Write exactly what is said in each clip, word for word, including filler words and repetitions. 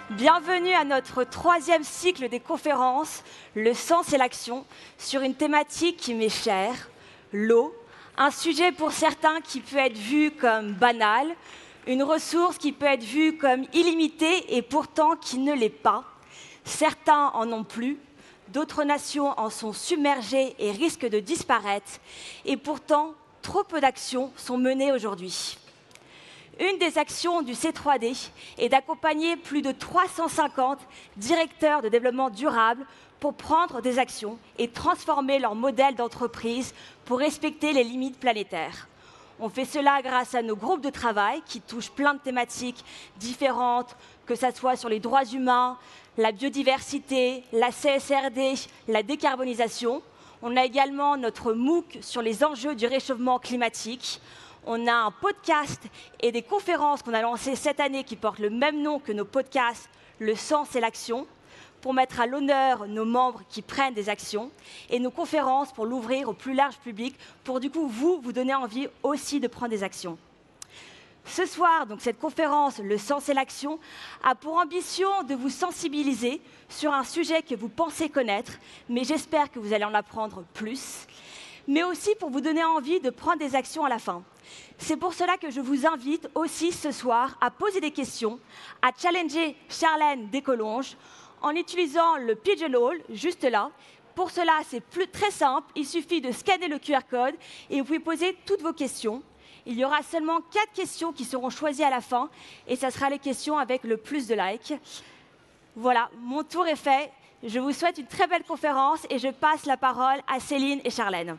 Bienvenue à notre troisième cycle des conférences, le sens et l'action, sur une thématique qui m'est chère, l'eau, un sujet pour certains qui peut être vu comme banal, une ressource qui peut être vue comme illimitée et pourtant qui ne l'est pas. Certains en ont plus, d'autres nations en sont submergées et risquent de disparaître, et pourtant trop peu d'actions sont menées aujourd'hui. Une des actions du C trois D est d'accompagner plus de trois cent cinquante directeurs de développement durable pour prendre des actions et transformer leur modèle d'entreprise pour respecter les limites planétaires. On fait cela grâce à nos groupes de travail qui touchent plein de thématiques différentes, que ce soit sur les droits humains, la biodiversité, la C S R D, la décarbonisation. On a également notre MOOC sur les enjeux du réchauffement climatique. On a un podcast et des conférences qu'on a lancées cette année qui portent le même nom que nos podcasts, le sens et l'action, pour mettre à l'honneur nos membres qui prennent des actions, et nos conférences pour l'ouvrir au plus large public, pour du coup vous, vous donner envie aussi de prendre des actions. Ce soir, donc, cette conférence, le sens et l'action, a pour ambition de vous sensibiliser sur un sujet que vous pensez connaître, mais j'espère que vous allez en apprendre plus, mais aussi pour vous donner envie de prendre des actions à la fin. C'est pour cela que je vous invite aussi ce soir à poser des questions, à challenger Charlène Descolonges en utilisant le Pigeonhole, juste là. Pour cela, c'est très simple, il suffit de scanner le Q R code et vous pouvez poser toutes vos questions. Il y aura seulement quatre questions qui seront choisies à la fin et ça sera les questions avec le plus de likes. Voilà, mon tour est fait. Je vous souhaite une très belle conférence et je passe la parole à Céline et Charlène.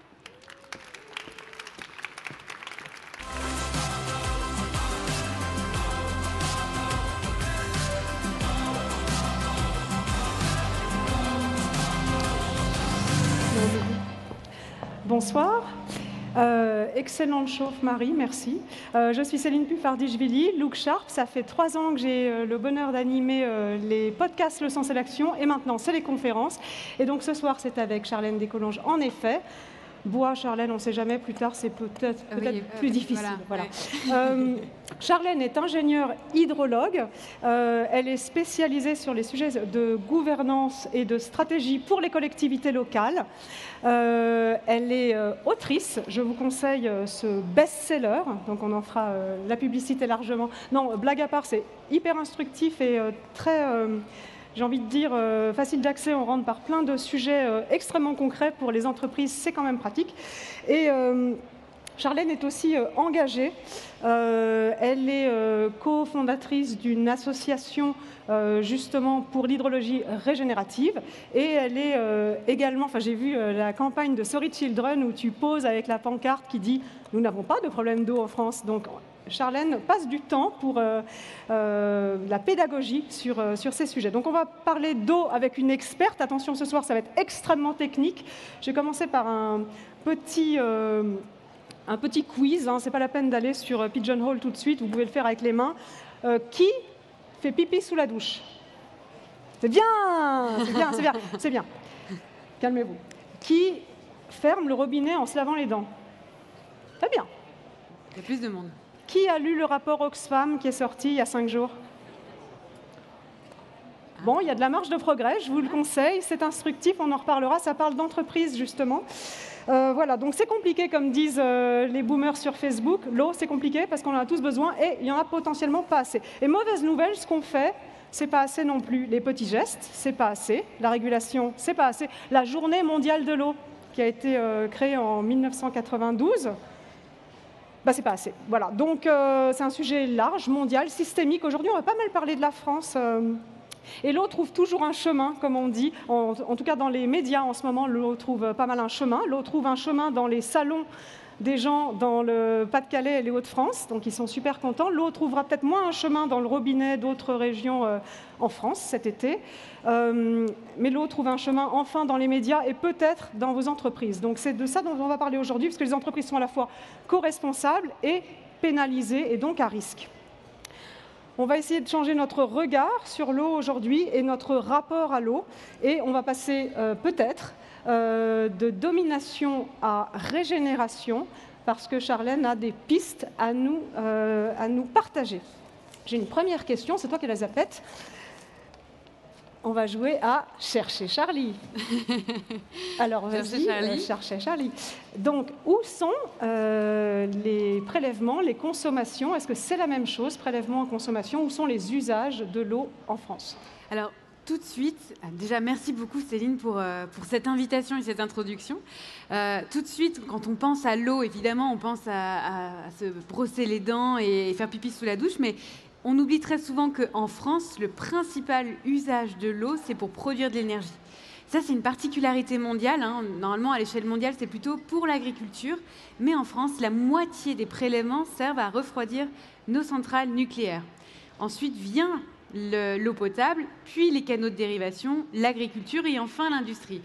Bonsoir. Euh, excellente chauffe, Marie, merci. Euh, je suis Céline Puffardichvili, Look Sharp. Ça fait trois ans que j'ai euh, le bonheur d'animer euh, les podcasts Le Sens et l'Action, et maintenant, c'est les conférences. Et donc, ce soir, c'est avec Charlène Descolonges, en effet. Bois, Charlène, on ne sait jamais, plus tard, c'est peut-être peut oui, plus euh, difficile. Voilà. Voilà. euh, Charlène est ingénieure hydrologue. Euh, elle est spécialisée sur les sujets de gouvernance et de stratégie pour les collectivités locales. Euh, elle est euh, autrice. Je vous conseille euh, ce best-seller. Donc, on en fera euh, la publicité largement. Non, blague à part, c'est hyper instructif et euh, très... Euh, j'ai envie de dire, euh, facile d'accès, on rentre par plein de sujets euh, extrêmement concrets. Pour les entreprises, c'est quand même pratique. Et euh, Charlène est aussi euh, engagée. Euh, elle est euh, cofondatrice d'une association euh, justement pour l'hydrologie régénérative. Et elle est euh, également, enfin j'ai vu euh, la campagne de Sorry Children où tu poses avec la pancarte qui dit « Nous n'avons pas de problème d'eau en France ». Donc, Charlène passe du temps pour euh, euh, la pédagogie sur, euh, sur ces sujets. Donc on va parler d'eau avec une experte. Attention, ce soir, ça va être extrêmement technique. J'ai commencé par un petit, euh, un petit quiz. Hein. Ce n'est pas la peine d'aller sur Pigeonhole tout de suite. Vous pouvez le faire avec les mains. Euh, qui fait pipi sous la douche? C'est bien, c'est bien, c'est bien, c'est bien. Calmez-vous. Qui ferme le robinet en se lavant les dents? Très bien. Il y a plus de monde. Qui a lu le rapport Oxfam qui est sorti il y a cinq jours? Bon, il y a de la marge de progrès, je vous le conseille, c'est instructif, on en reparlera, ça parle d'entreprise justement. Euh, voilà, donc c'est compliqué comme disent euh, les boomers sur Facebook. L'eau, c'est compliqué parce qu'on en a tous besoin et il y en a potentiellement pas assez. Et mauvaise nouvelle, ce qu'on fait, c'est pas assez non plus. Les petits gestes, c'est pas assez. La régulation, c'est pas assez. La journée mondiale de l'eau, qui a été euh, créée en mille neuf cent quatre-vingt-douze, bah, c'est pas assez. Voilà. Donc, euh, c'est un sujet large, mondial, systémique. Aujourd'hui, on va pas mal parler de la France. Euh, et l'eau trouve toujours un chemin, comme on dit. En, en tout cas, dans les médias, en ce moment, l'eau trouve pas mal un chemin. L'eau trouve un chemin dans les salons des gens dans le Pas-de-Calais et les Hauts-de-France. Donc, ils sont super contents. L'eau trouvera peut-être moins un chemin dans le robinet d'autres régions euh, en France cet été. Euh, mais l'eau trouve un chemin enfin dans les médias et peut-être dans vos entreprises. Donc c'est de ça dont on va parler aujourd'hui, parce que les entreprises sont à la fois co-responsables et pénalisées, et donc à risque. On va essayer de changer notre regard sur l'eau aujourd'hui et notre rapport à l'eau, et on va passer euh, peut-être euh, de domination à régénération, parce que Charlène a des pistes à nous, euh, à nous partager. J'ai une première question, c'est toi qui les as faites. on va jouer à chercher Charlie. Alors vas-y, Charlie. Euh, chercher Charlie. Donc, où sont euh, les prélèvements, les consommations? Est-ce que c'est la même chose, prélèvement et consommation? Où sont les usages de l'eau en France? Alors, tout de suite, déjà merci beaucoup Céline pour, euh, pour cette invitation et cette introduction. Euh, tout de suite, quand on pense à l'eau, évidemment, on pense à, à- à se brosser les dents et, et faire pipi sous la douche, mais on oublie très souvent qu'en France, le principal usage de l'eau, c'est pour produire de l'énergie. Ça, c'est une particularité mondiale, hein. Normalement, à l'échelle mondiale, c'est plutôt pour l'agriculture. Mais en France, la moitié des prélèvements servent à refroidir nos centrales nucléaires. Ensuite vient le- l'eau potable, puis les canaux de dérivation, l'agriculture et enfin l'industrie.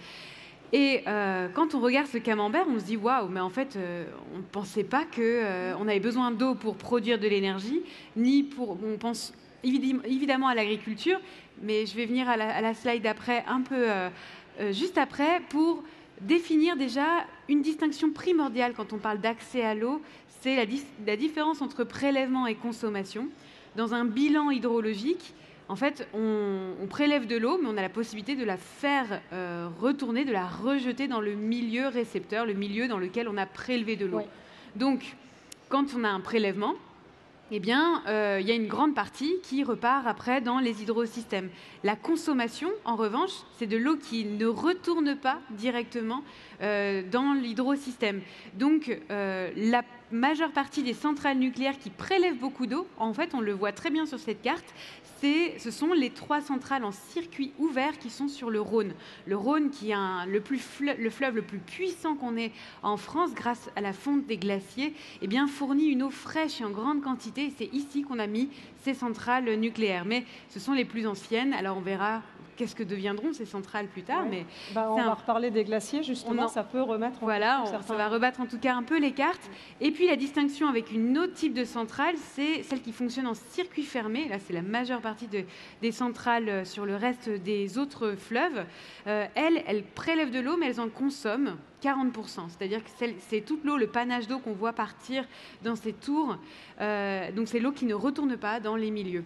Et euh, quand on regarde ce camembert, on se dit waouh, mais en fait, euh, on ne pensait pas qu'on euh, avait besoin d'eau pour produire de l'énergie, ni pour. On pense évidem- évidemment à l'agriculture, mais je vais venir à la, à la slide d'après, un peu euh, euh, juste après, pour définir déjà une distinction primordiale quand on parle d'accès à l'eau, c'est la, dis- la différence entre prélèvement et consommation. Dans un bilan hydrologique, en fait, on, on prélève de l'eau, mais on a la possibilité de la faire euh, retourner, de la rejeter dans le milieu récepteur, le milieu dans lequel on a prélevé de l'eau. Oui. Donc, quand on a un prélèvement, eh bien, euh, il y a une grande partie qui repart après dans les hydrosystèmes. La consommation, en revanche, c'est de l'eau qui ne retourne pas directement euh, dans l'hydrosystème. Donc, euh, la majeure partie des centrales nucléaires qui prélèvent beaucoup d'eau, en fait, on le voit très bien sur cette carte, c'est- ce sont les trois centrales en circuit ouvert qui sont sur le Rhône. Le Rhône, qui est un- le, plus fleuve, le fleuve le plus puissant qu'on ait en France grâce à la fonte des glaciers, eh bien, fournit une eau fraîche et en grande quantité. Et c'est ici qu'on a mis ces centrales nucléaires. Mais ce sont les plus anciennes. Alors on verra qu'est-ce que deviendront ces centrales plus tard. Ouais. Mais Bah, on c'est un- va reparler des glaciers, justement, On en- ça peut remettre en voilà, question on- ça certains- va rebattre en tout cas un peu les cartes. Et puis la distinction avec une autre type de centrale, c'est celle qui fonctionne en circuit fermé. Là, c'est la majeure partie de- des centrales euh, sur le reste des autres fleuves. Euh, elles, elles prélèvent de l'eau, mais elles en consomment quarante pour cent. C'est-à-dire que celle- c'est toute l'eau, le panache d'eau qu'on voit partir dans ces tours. Euh, donc c'est l'eau qui ne retourne pas dans les milieux.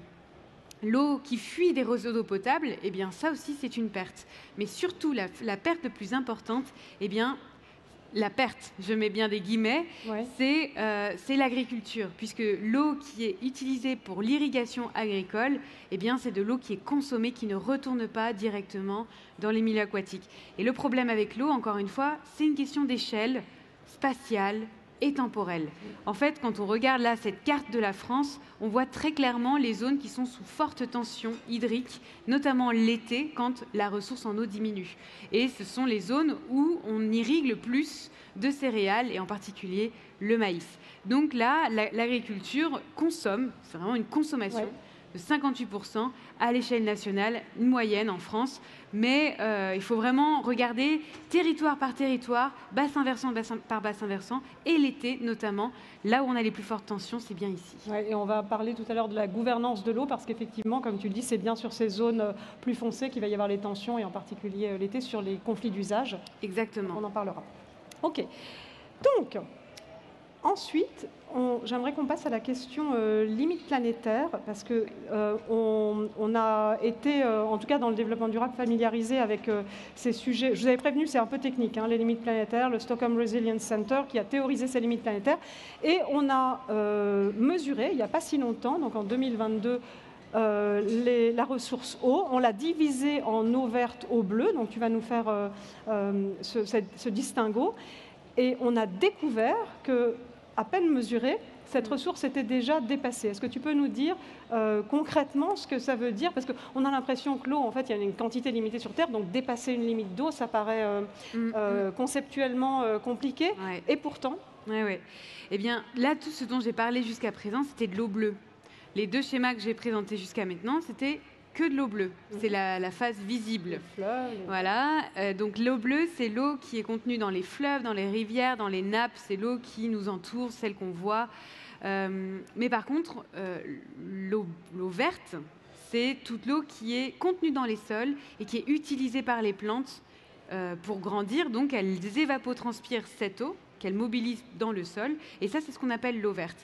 L'eau qui fuit des réseaux d'eau potable, eh bien ça aussi c'est une perte. Mais surtout la, la perte la plus importante, eh bien la perte, je mets bien des guillemets, Ouais. c'est euh, c'est l'agriculture, puisque l'eau qui est utilisée pour l'irrigation agricole, eh bien c'est de l'eau qui est consommée, qui ne retourne pas directement dans les milieux aquatiques. Et le problème avec l'eau, encore une fois, c'est une question d'échelle spatiale et temporelle. En fait, quand on regarde là cette carte de la France, on voit très clairement les zones qui sont sous forte tension hydrique, notamment l'été, quand la ressource en eau diminue. Et ce sont les zones où on irrigue le plus de céréales, et en particulier le maïs. Donc là, la- l'agriculture consomme, c'est vraiment une consommation, Ouais. de cinquante-huit pour cent à l'échelle nationale, une moyenne en France. Mais euh, il faut vraiment regarder territoire par territoire, bassin versant bassin par bassin versant, et l'été notamment, là où on a les plus fortes tensions, c'est bien ici. Ouais, et on va parler tout à l'heure de la gouvernance de l'eau, parce qu'effectivement, comme tu le dis, c'est bien sur ces zones euh, plus foncées qu'il va y avoir les tensions, et en particulier euh, l'été, sur les conflits d'usage. Exactement. On en parlera. OK. Donc, ensuite, on- j'aimerais qu'on passe à la question euh, limite planétaire, parce que euh, on, on a été, euh, en tout cas dans le développement durable, familiarisé avec euh, ces sujets. Je vous avais prévenu, c'est un peu technique, hein, les limites planétaires, le Stockholm Resilience Center qui a théorisé ces limites planétaires, et on a euh, mesuré, il n'y a pas si longtemps, donc en deux mille vingt-deux, euh, les- la ressource eau, on l'a divisée en eau verte, eau bleue, donc tu vas nous faire euh, euh, ce, cette- ce distinguo, et on a découvert que, à peine mesurée, cette ressource était déjà dépassée. Est-ce que tu peux nous dire euh, concrètement ce que ça veut dire? Parce qu'on a l'impression que l'eau, en fait, il y a une quantité limitée sur Terre, donc dépasser une limite d'eau, ça paraît euh, Mm, euh, conceptuellement euh, compliqué. mm. Ouais. Et pourtant, Ouais, ouais. Eh bien, là, tout ce dont j'ai parlé jusqu'à présent, c'était de l'eau bleue. Les deux schémas que j'ai présentés jusqu'à maintenant, c'était que de l'eau bleue. C'est la, la phase visible. les fleuves, les- Voilà, euh, donc l'eau bleue, c'est l'eau qui est contenue dans les fleuves, dans les rivières, dans les nappes, c'est l'eau qui nous entoure, celle qu'on voit. Euh, mais par contre, euh, l'eau l'eau verte, c'est toute l'eau qui est contenue dans les sols et qui est utilisée par les plantes euh, pour grandir. Donc elles évapotranspirent cette eau qu'elles mobilisent dans le sol, et ça, c'est ce qu'on appelle l'eau verte.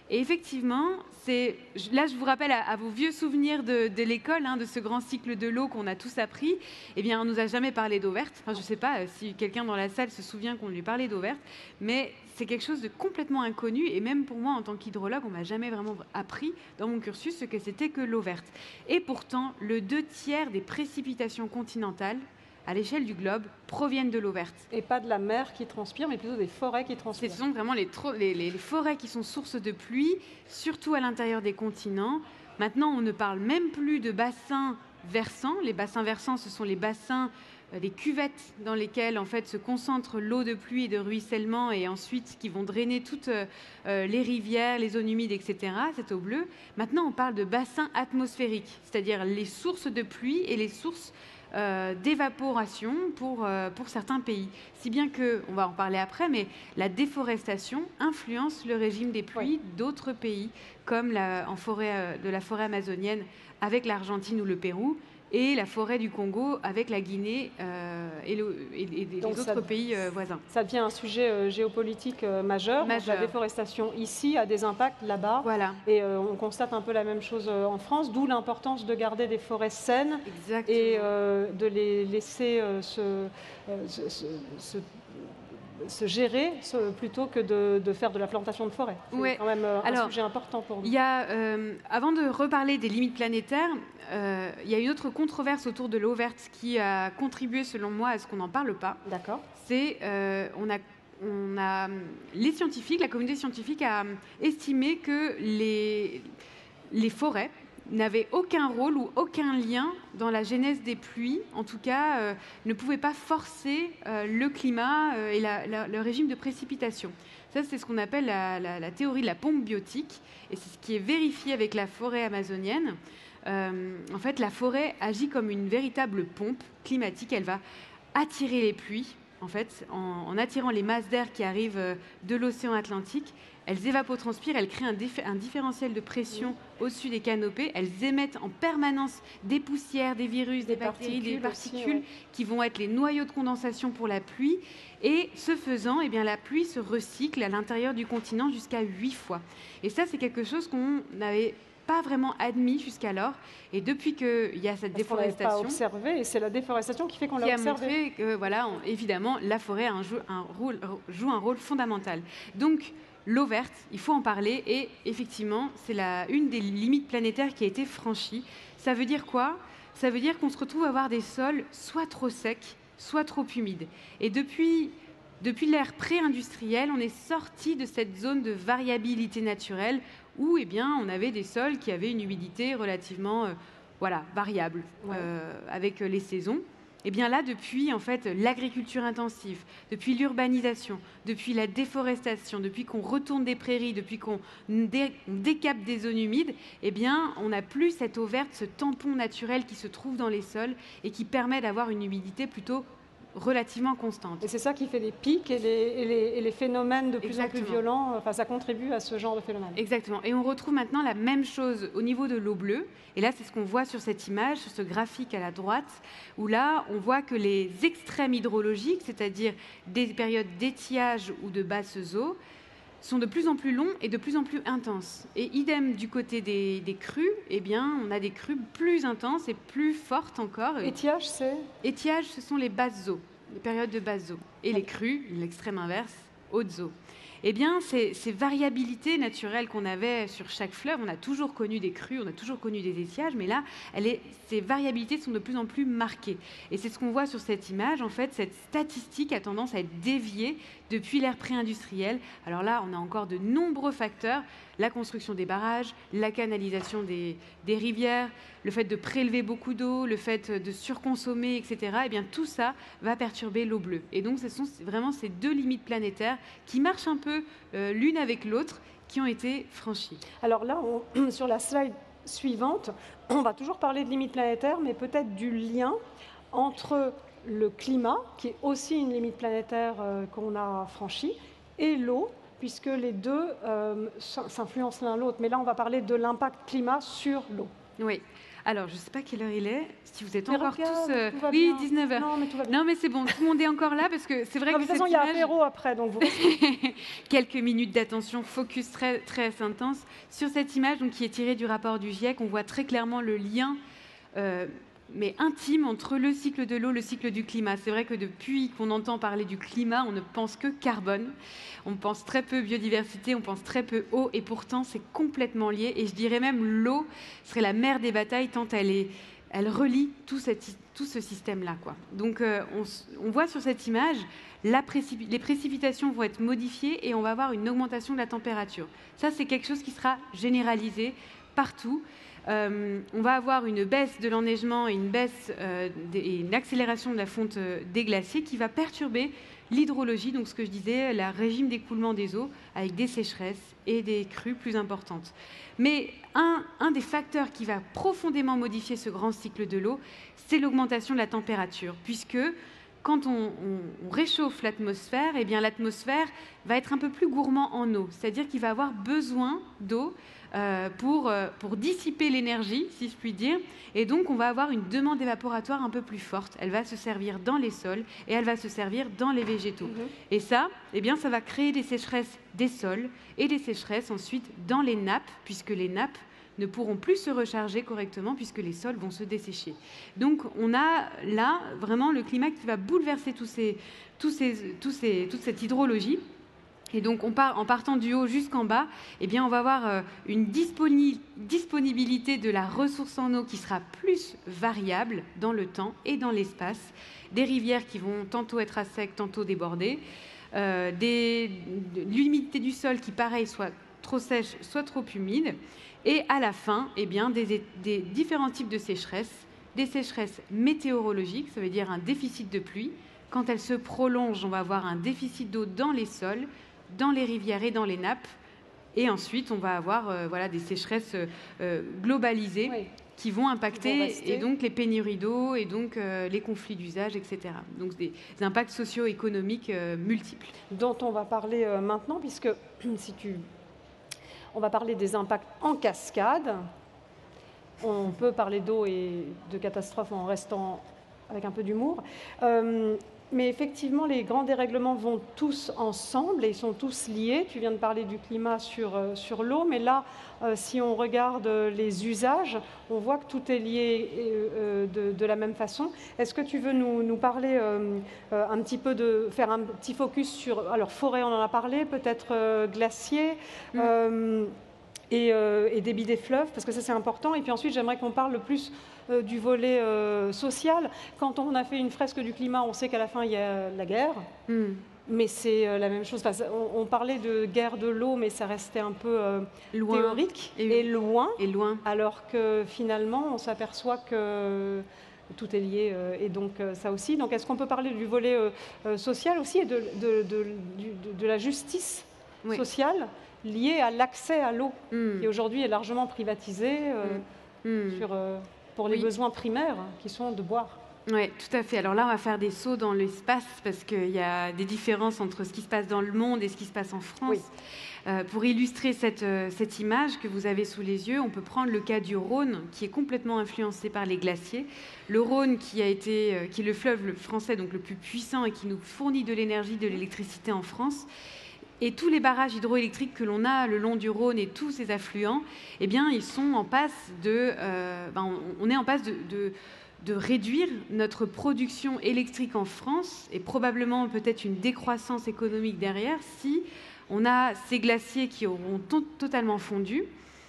Et effectivement, c'est, là je vous rappelle à, à vos vieux souvenirs de, de l'école, hein, de ce grand cycle de l'eau qu'on a tous appris, eh bien on ne nous a jamais parlé d'eau verte. Enfin, je ne sais pas si quelqu'un dans la salle se souvient qu'on lui parlait d'eau verte, mais c'est quelque chose de complètement inconnu, et même pour moi en tant qu'hydrologue, on ne m'a jamais vraiment appris dans mon cursus ce que c'était que l'eau verte. Et pourtant, le deux tiers des précipitations continentales à l'échelle du globe, proviennent de l'eau verte. Et pas de la mer qui transpire, mais plutôt des forêts qui transpirent. Ce sont vraiment les, les, les, les forêts qui sont sources de pluie, surtout à l'intérieur des continents. Maintenant, on ne parle même plus de bassins versants. Les bassins versants, ce sont les bassins, euh, des cuvettes dans lesquelles en fait, se concentre l'eau de pluie et de ruissellement, et ensuite qui vont drainer toutes euh, les rivières, les zones humides, et cetera, cette eau bleue. Maintenant, on parle de bassins atmosphériques, c'est-à-dire les sources de pluie et les sources Euh, d'évaporation pour, euh, pour certains pays. Si bien que, on va en parler après, mais la déforestation influence le régime des pluies oui. d'autres pays, comme la, en forêt, euh, de la forêt amazonienne avec l'Argentine ou le Pérou, et la forêt du Congo avec la Guinée euh, et, le, et, et les autres ça, pays euh, voisins. Ça devient un sujet euh, géopolitique euh, majeur. majeur. La déforestation ici a des impacts là-bas. Voilà. Et euh, on constate un peu la même chose euh, en France, d'où l'importance de garder des forêts saines Exactement. et euh, de les laisser euh, se, euh, se, se, se se gérer ce, plutôt que de, de faire de la plantation de forêt. C'est ouais. quand même euh, un Alors, sujet important pour nous. Il y a, euh, avant de reparler des limites planétaires, euh, il y a une autre controverse autour de l'eau verte qui a contribué, selon moi, à ce qu'on n'en parle pas. D'accord. C'est, euh, on a, on a, les scientifiques, la communauté scientifique a estimé que les, les forêts n'avait aucun rôle ou aucun lien dans la genèse des pluies, en tout cas euh, ne pouvait pas forcer euh, le climat euh, et la, la, le régime de précipitation. Ça, c'est ce qu'on appelle la, la, la théorie de la pompe biotique, et c'est ce qui est vérifié avec la forêt amazonienne. Euh, en fait, la forêt agit comme une véritable pompe climatique. Elle va attirer les pluies, en fait, en, en attirant les masses d'air qui arrivent de l'océan Atlantique. Elles évapotranspirent, elles créent un, un différentiel de pression mmh. au-dessus des canopées. Elles émettent en permanence des poussières, des virus, des, des bactéries, des particules aussi, ouais. qui vont être les noyaux de condensation pour la pluie. Et ce faisant, eh bien, la pluie se recycle à l'intérieur du continent jusqu'à huit fois. Et ça, c'est quelque chose qu'on n'avait pas vraiment admis jusqu'alors. Et depuis qu'il y a cette Parce déforestation... On pas observé, et c'est la déforestation qui fait qu'on l'a observé. Qui a montré que, voilà, on, évidemment, la forêt a un, un rôle, joue un rôle fondamental. Donc, l'eau verte, il faut en parler, et effectivement, c'est la, une des limites planétaires qui a été franchie. Ça veut dire quoi ? Ça veut dire qu'on se retrouve à avoir des sols soit trop secs, soit trop humides. Et depuis, depuis l'ère pré-industrielle, on est sorti de cette zone de variabilité naturelle où eh bien, on avait des sols qui avaient une humidité relativement euh, voilà, variable ouais. euh, avec les saisons. Et bien là, depuis en fait, l'agriculture intensive, depuis l'urbanisation, depuis la déforestation, depuis qu'on retourne des prairies, depuis qu'on dé décape des zones humides, eh bien, on n'a plus cette eau verte, ce tampon naturel qui se trouve dans les sols et qui permet d'avoir une humidité plutôt relativement constante. Et c'est ça qui fait les pics et les, et les, et les phénomènes de plus Exactement. en plus violents. Enfin, ça contribue à ce genre de phénomène. Exactement. Et on retrouve maintenant la même chose au niveau de l'eau bleue. Et là, c'est ce qu'on voit sur cette image, sur ce graphique à la droite, où là, on voit que les extrêmes hydrologiques, c'est-à-dire des périodes d'étiage ou de basses eaux, sont de plus en plus longs et de plus en plus intenses. Et idem du côté des, des crues, eh bien, on a des crues plus intenses et plus fortes encore. Étiage, c'est Étiage, ce sont les basses eaux, les périodes de basses eaux. Et les crues, l'extrême inverse, hautes eaux. Eh bien, ces, ces variabilités naturelles qu'on avait sur chaque fleuve, on a toujours connu des crues, on a toujours connu des étiages, mais là, elle est, ces variabilités sont de plus en plus marquées. Et c'est ce qu'on voit sur cette image. En fait, cette statistique a tendance à être déviée depuis l'ère pré-industrielle. Alors là, on a encore de nombreux facteurs. La construction des barrages, la canalisation des, des rivières, le fait de prélever beaucoup d'eau, le fait de surconsommer, et cetera. Eh bien, tout ça va perturber l'eau bleue. Et donc, ce sont vraiment ces deux limites planétaires qui marchent un peu euh, l'une avec l'autre, qui ont été franchies. Alors là, on, sur la slide suivante, on va toujours parler de limites planétaires, mais peut-être du lien entre le climat, qui est aussi une limite planétaire euh, qu'on a franchie, et l'eau, puisque les deux euh, s'influencent l'un l'autre. Mais là, on va parler de l'impact climat sur l'eau. Oui. Alors, je ne sais pas quelle heure il est, si vous êtes Mais encore regarde, tous... euh, tout va Oui, bien. dix-neuf heures. Non, mais tout va bien. Non, mais c'est bon, tout le monde est encore là, parce que c'est vrai Non, que de toute cette façon, il y a image... apéro après, donc vous... Quelques minutes d'attention, focus très, très intense. Sur cette image, donc, qui est tirée du rapport du GIEC, on voit très clairement le lien... Euh, mais intime entre le cycle de l'eau, le cycle du climat. C'est vrai que depuis qu'on entend parler du climat, on ne pense que carbone, on pense très peu biodiversité, on pense très peu eau, et pourtant c'est complètement lié. Et je dirais même l'eau serait la mère des batailles tant elle, est, elle relie tout, cette, tout ce système-là, quoi. Donc euh, on, on voit sur cette image, la précip les précipitations vont être modifiées et on va avoir une augmentation de la température. Ça, c'est quelque chose qui sera généralisé partout. Euh, on va avoir une baisse de l'enneigement et une baisse euh, et une accélération de la fonte euh, des glaciers qui va perturber l'hydrologie, donc ce que je disais, le régime d'écoulement des eaux, avec des sécheresses et des crues plus importantes. Mais un, un des facteurs qui va profondément modifier ce grand cycle de l'eau, c'est l'augmentation de la température, puisque quand on, on, on réchauffe l'atmosphère, eh bien l'atmosphère va être un peu plus gourmand en eau, c'est-à-dire qu'il va avoir besoin d'eau Euh, pour, euh, pour dissiper l'énergie, si je puis dire. Et donc, on va avoir une demande évaporatoire un peu plus forte. Elle va se servir dans les sols et elle va se servir dans les végétaux. Mm-hmm. Et ça, eh bien, ça va créer des sécheresses des sols et des sécheresses ensuite dans les nappes, puisque les nappes ne pourront plus se recharger correctement puisque les sols vont se dessécher. Donc, on a là vraiment le climat qui va bouleverser tous ces, tous ces, tous ces, toute cette hydrologie. Et donc, on part, en partant du haut jusqu'en bas, eh bien, on va avoir euh, une disponi disponibilité de la ressource en eau qui sera plus variable dans le temps et dans l'espace. Des rivières qui vont tantôt être à sec, tantôt déborder. Euh, des, de l'humidité du sol qui, pareil, soit trop sèche, soit trop humide. Et à la fin, eh bien, des, des différents types de sécheresses. Des sécheresses météorologiques, ça veut dire un déficit de pluie. Quand elles se prolongent, on va avoir un déficit d'eau dans les sols, dans les rivières et dans les nappes. Et ensuite, on va avoir euh, voilà, des sécheresses euh, globalisées oui. qui vont impacter vont et donc les pénuries d'eau et donc euh, les conflits d'usage, et cetera. Donc des, des impacts socio-économiques euh, multiples. Dont on va parler euh, maintenant, puisque si tu... on va parler des impacts en cascade. On peut parler d'eau et de catastrophes en restant avec un peu d'humour. Euh, Mais effectivement, les grands dérèglements vont tous ensemble et ils sont tous liés. Tu viens de parler du climat sur, euh, sur l'eau, mais là, euh, si on regarde les usages, on voit que tout est lié euh, de, de la même façon. Est-ce que tu veux nous, nous parler euh, un petit peu de... faire un petit focus sur... Alors, forêt, on en a parlé, peut-être euh, glacier mmh. euh, et, euh, et débit des fleuves, parce que ça, c'est important. Et puis ensuite, j'aimerais qu'on parle le plus... Euh, du volet euh, social. Quand on a fait une fresque du climat, on sait qu'à la fin, il y a la guerre. Mm. Mais c'est euh, la même chose. Enfin, on, on parlait de guerre de l'eau, mais ça restait un peu euh, loin. théorique et, et, loin, et loin. Alors que finalement, on s'aperçoit que tout est lié. Euh, et donc, euh, ça aussi. Donc, est-ce qu'on peut parler du volet euh, social aussi et de, de, de, de, de la justice oui. sociale liée à l'accès à l'eau, mm. qui aujourd'hui est largement privatisée euh, mm. sur... Euh, pour les oui. besoins primaires qui sont de boire. Oui, tout à fait. Alors là, on va faire des sauts dans l'espace parce qu'il y a des différences entre ce qui se passe dans le monde et ce qui se passe en France. Oui. Euh, pour illustrer cette, euh, cette image que vous avez sous les yeux, on peut prendre le cas du Rhône, qui est complètement influencé par les glaciers. Le Rhône, qui, a été, euh, qui est le fleuve le français donc le plus puissant et qui nous fournit de l'énergie, de l'électricité en France. Et tous les barrages hydroélectriques que l'on a le long du Rhône et tous ces affluents, eh bien, ils sont en passe de, euh, ben, on, on est en passe de, de, de réduire notre production électrique en France et probablement peut-être une décroissance économique derrière si on a ces glaciers qui auront to totalement fondu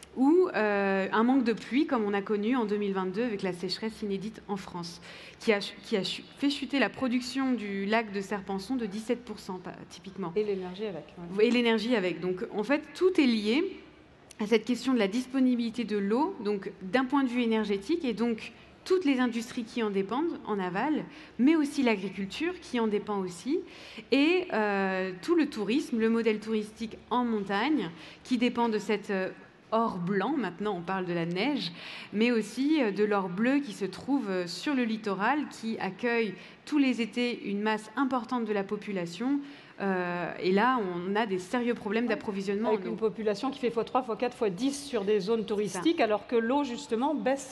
ou euh, un manque de pluie comme on a connu en deux mille vingt-deux avec la sécheresse inédite en France, qui a, qui a fait chuter la production du lac de Serpenson de dix-sept pour cent typiquement. Et l'énergie avec. Ouais. Et l'énergie avec. Donc en fait, tout est lié à cette question de la disponibilité de l'eau, donc d'un point de vue énergétique, et donc toutes les industries qui en dépendent en aval, mais aussi l'agriculture qui en dépend aussi, et euh, tout le tourisme, le modèle touristique en montagne, qui dépend de cette... Euh, or blanc, maintenant on parle de la neige, mais aussi de l'or bleu qui se trouve sur le littoral, qui accueille tous les étés une masse importante de la population. Euh, et là, on a des sérieux problèmes d'approvisionnement. Avec une population qui fait fois trois, fois quatre, fois dix sur des zones touristiques, alors que l'eau, justement, baisse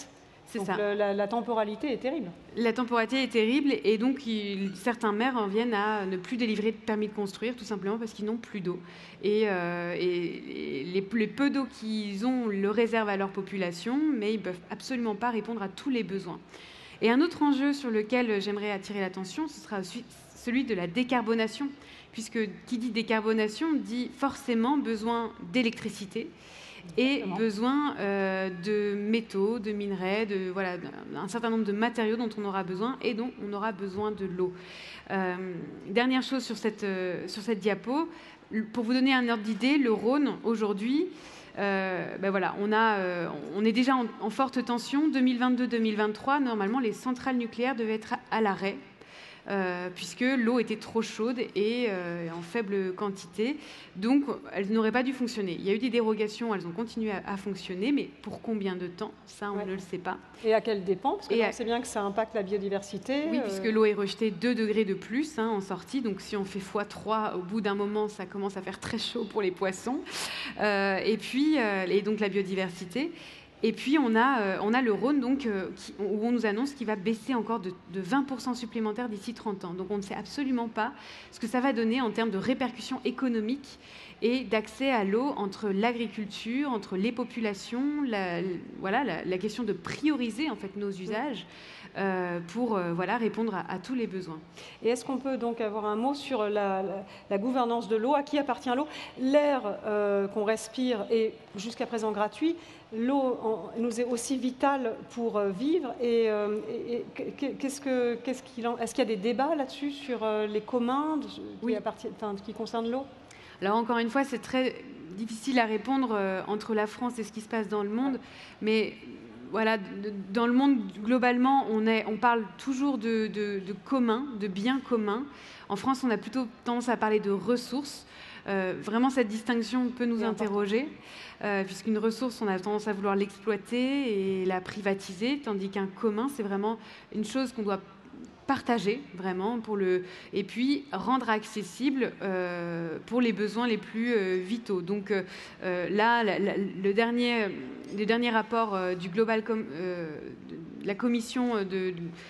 C'est donc ça. Le, la, la temporalité est terrible. La temporalité est terrible et donc il, certains maires en viennent à ne plus délivrer de permis de construire tout simplement parce qu'ils n'ont plus d'eau. Et, euh, et, et les, les peu d'eau qu'ils ont le réservent à leur population, mais ils ne peuvent absolument pas répondre à tous les besoins. Et un autre enjeu sur lequel j'aimerais attirer l'attention, ce sera celui de la décarbonation, puisque qui dit décarbonation dit forcément besoin d'électricité. Et Exactement. besoin euh, de métaux, de minerais, de, voilà, un certain nombre de matériaux dont on aura besoin et dont on aura besoin de l'eau. Euh, dernière chose sur cette, euh, sur cette diapo, pour vous donner un ordre d'idée, le Rhône, aujourd'hui, euh, ben voilà, on, a, euh, on est déjà en, en forte tension. deux mille vingt-deux deux mille vingt-trois, normalement, les centrales nucléaires devaient être à l'arrêt. Euh, puisque l'eau était trop chaude et euh, en faible quantité. Donc, elles n'auraient pas dû fonctionner. Il y a eu des dérogations, elles ont continué à, à fonctionner, mais pour combien de temps? Ça, on ouais. ne le sait pas. Et à quelles dépenses? Parce qu'on à... sait bien que ça impacte la biodiversité. Oui, euh... puisque l'eau est rejetée deux degrés de plus hein, en sortie. Donc, si on fait fois trois, au bout d'un moment, ça commence à faire très chaud pour les poissons. Euh, et puis, euh, et donc la biodiversité. Et puis, on a, euh, on a le Rhône, donc, euh, qui, où on nous annonce qu'il va baisser encore de, de vingt pour cent supplémentaire d'ici trente ans. Donc, on ne sait absolument pas ce que ça va donner en termes de répercussions économiques et d'accès à l'eau entre l'agriculture, entre les populations, la, voilà, la, la question de prioriser en fait, nos usages euh, pour euh, voilà, répondre à, à tous les besoins. Et est-ce qu'on peut donc avoir un mot sur la, la, la gouvernance de l'eau? À qui appartient l'eau? L'air euh, qu'on respire est jusqu'à présent gratuit. L'eau nous est aussi vitale pour vivre. Et, euh, et, et qu'est-ce que, qu'est-ce qu'il en, est-ce qu'il y a des débats là-dessus sur les communs qui, oui. appartient, enfin, qui concernent l'eau? Alors encore une fois, c'est très difficile à répondre euh, entre la France et ce qui se passe dans le monde. Mais voilà, de, dans le monde, globalement, on, est, on parle toujours de, de, de commun, de biens communs. En France, on a plutôt tendance à parler de ressources. Euh, vraiment, cette distinction peut nous interroger, euh, puisqu'une ressource, on a tendance à vouloir l'exploiter et la privatiser, tandis qu'un commun, c'est vraiment une chose qu'on doit partager, vraiment, pour le... et puis rendre accessible euh, pour les besoins les plus euh, vitaux. Donc euh, là, la, la, le, dernier, le dernier rapport euh, du Global Com euh, de la commission de... de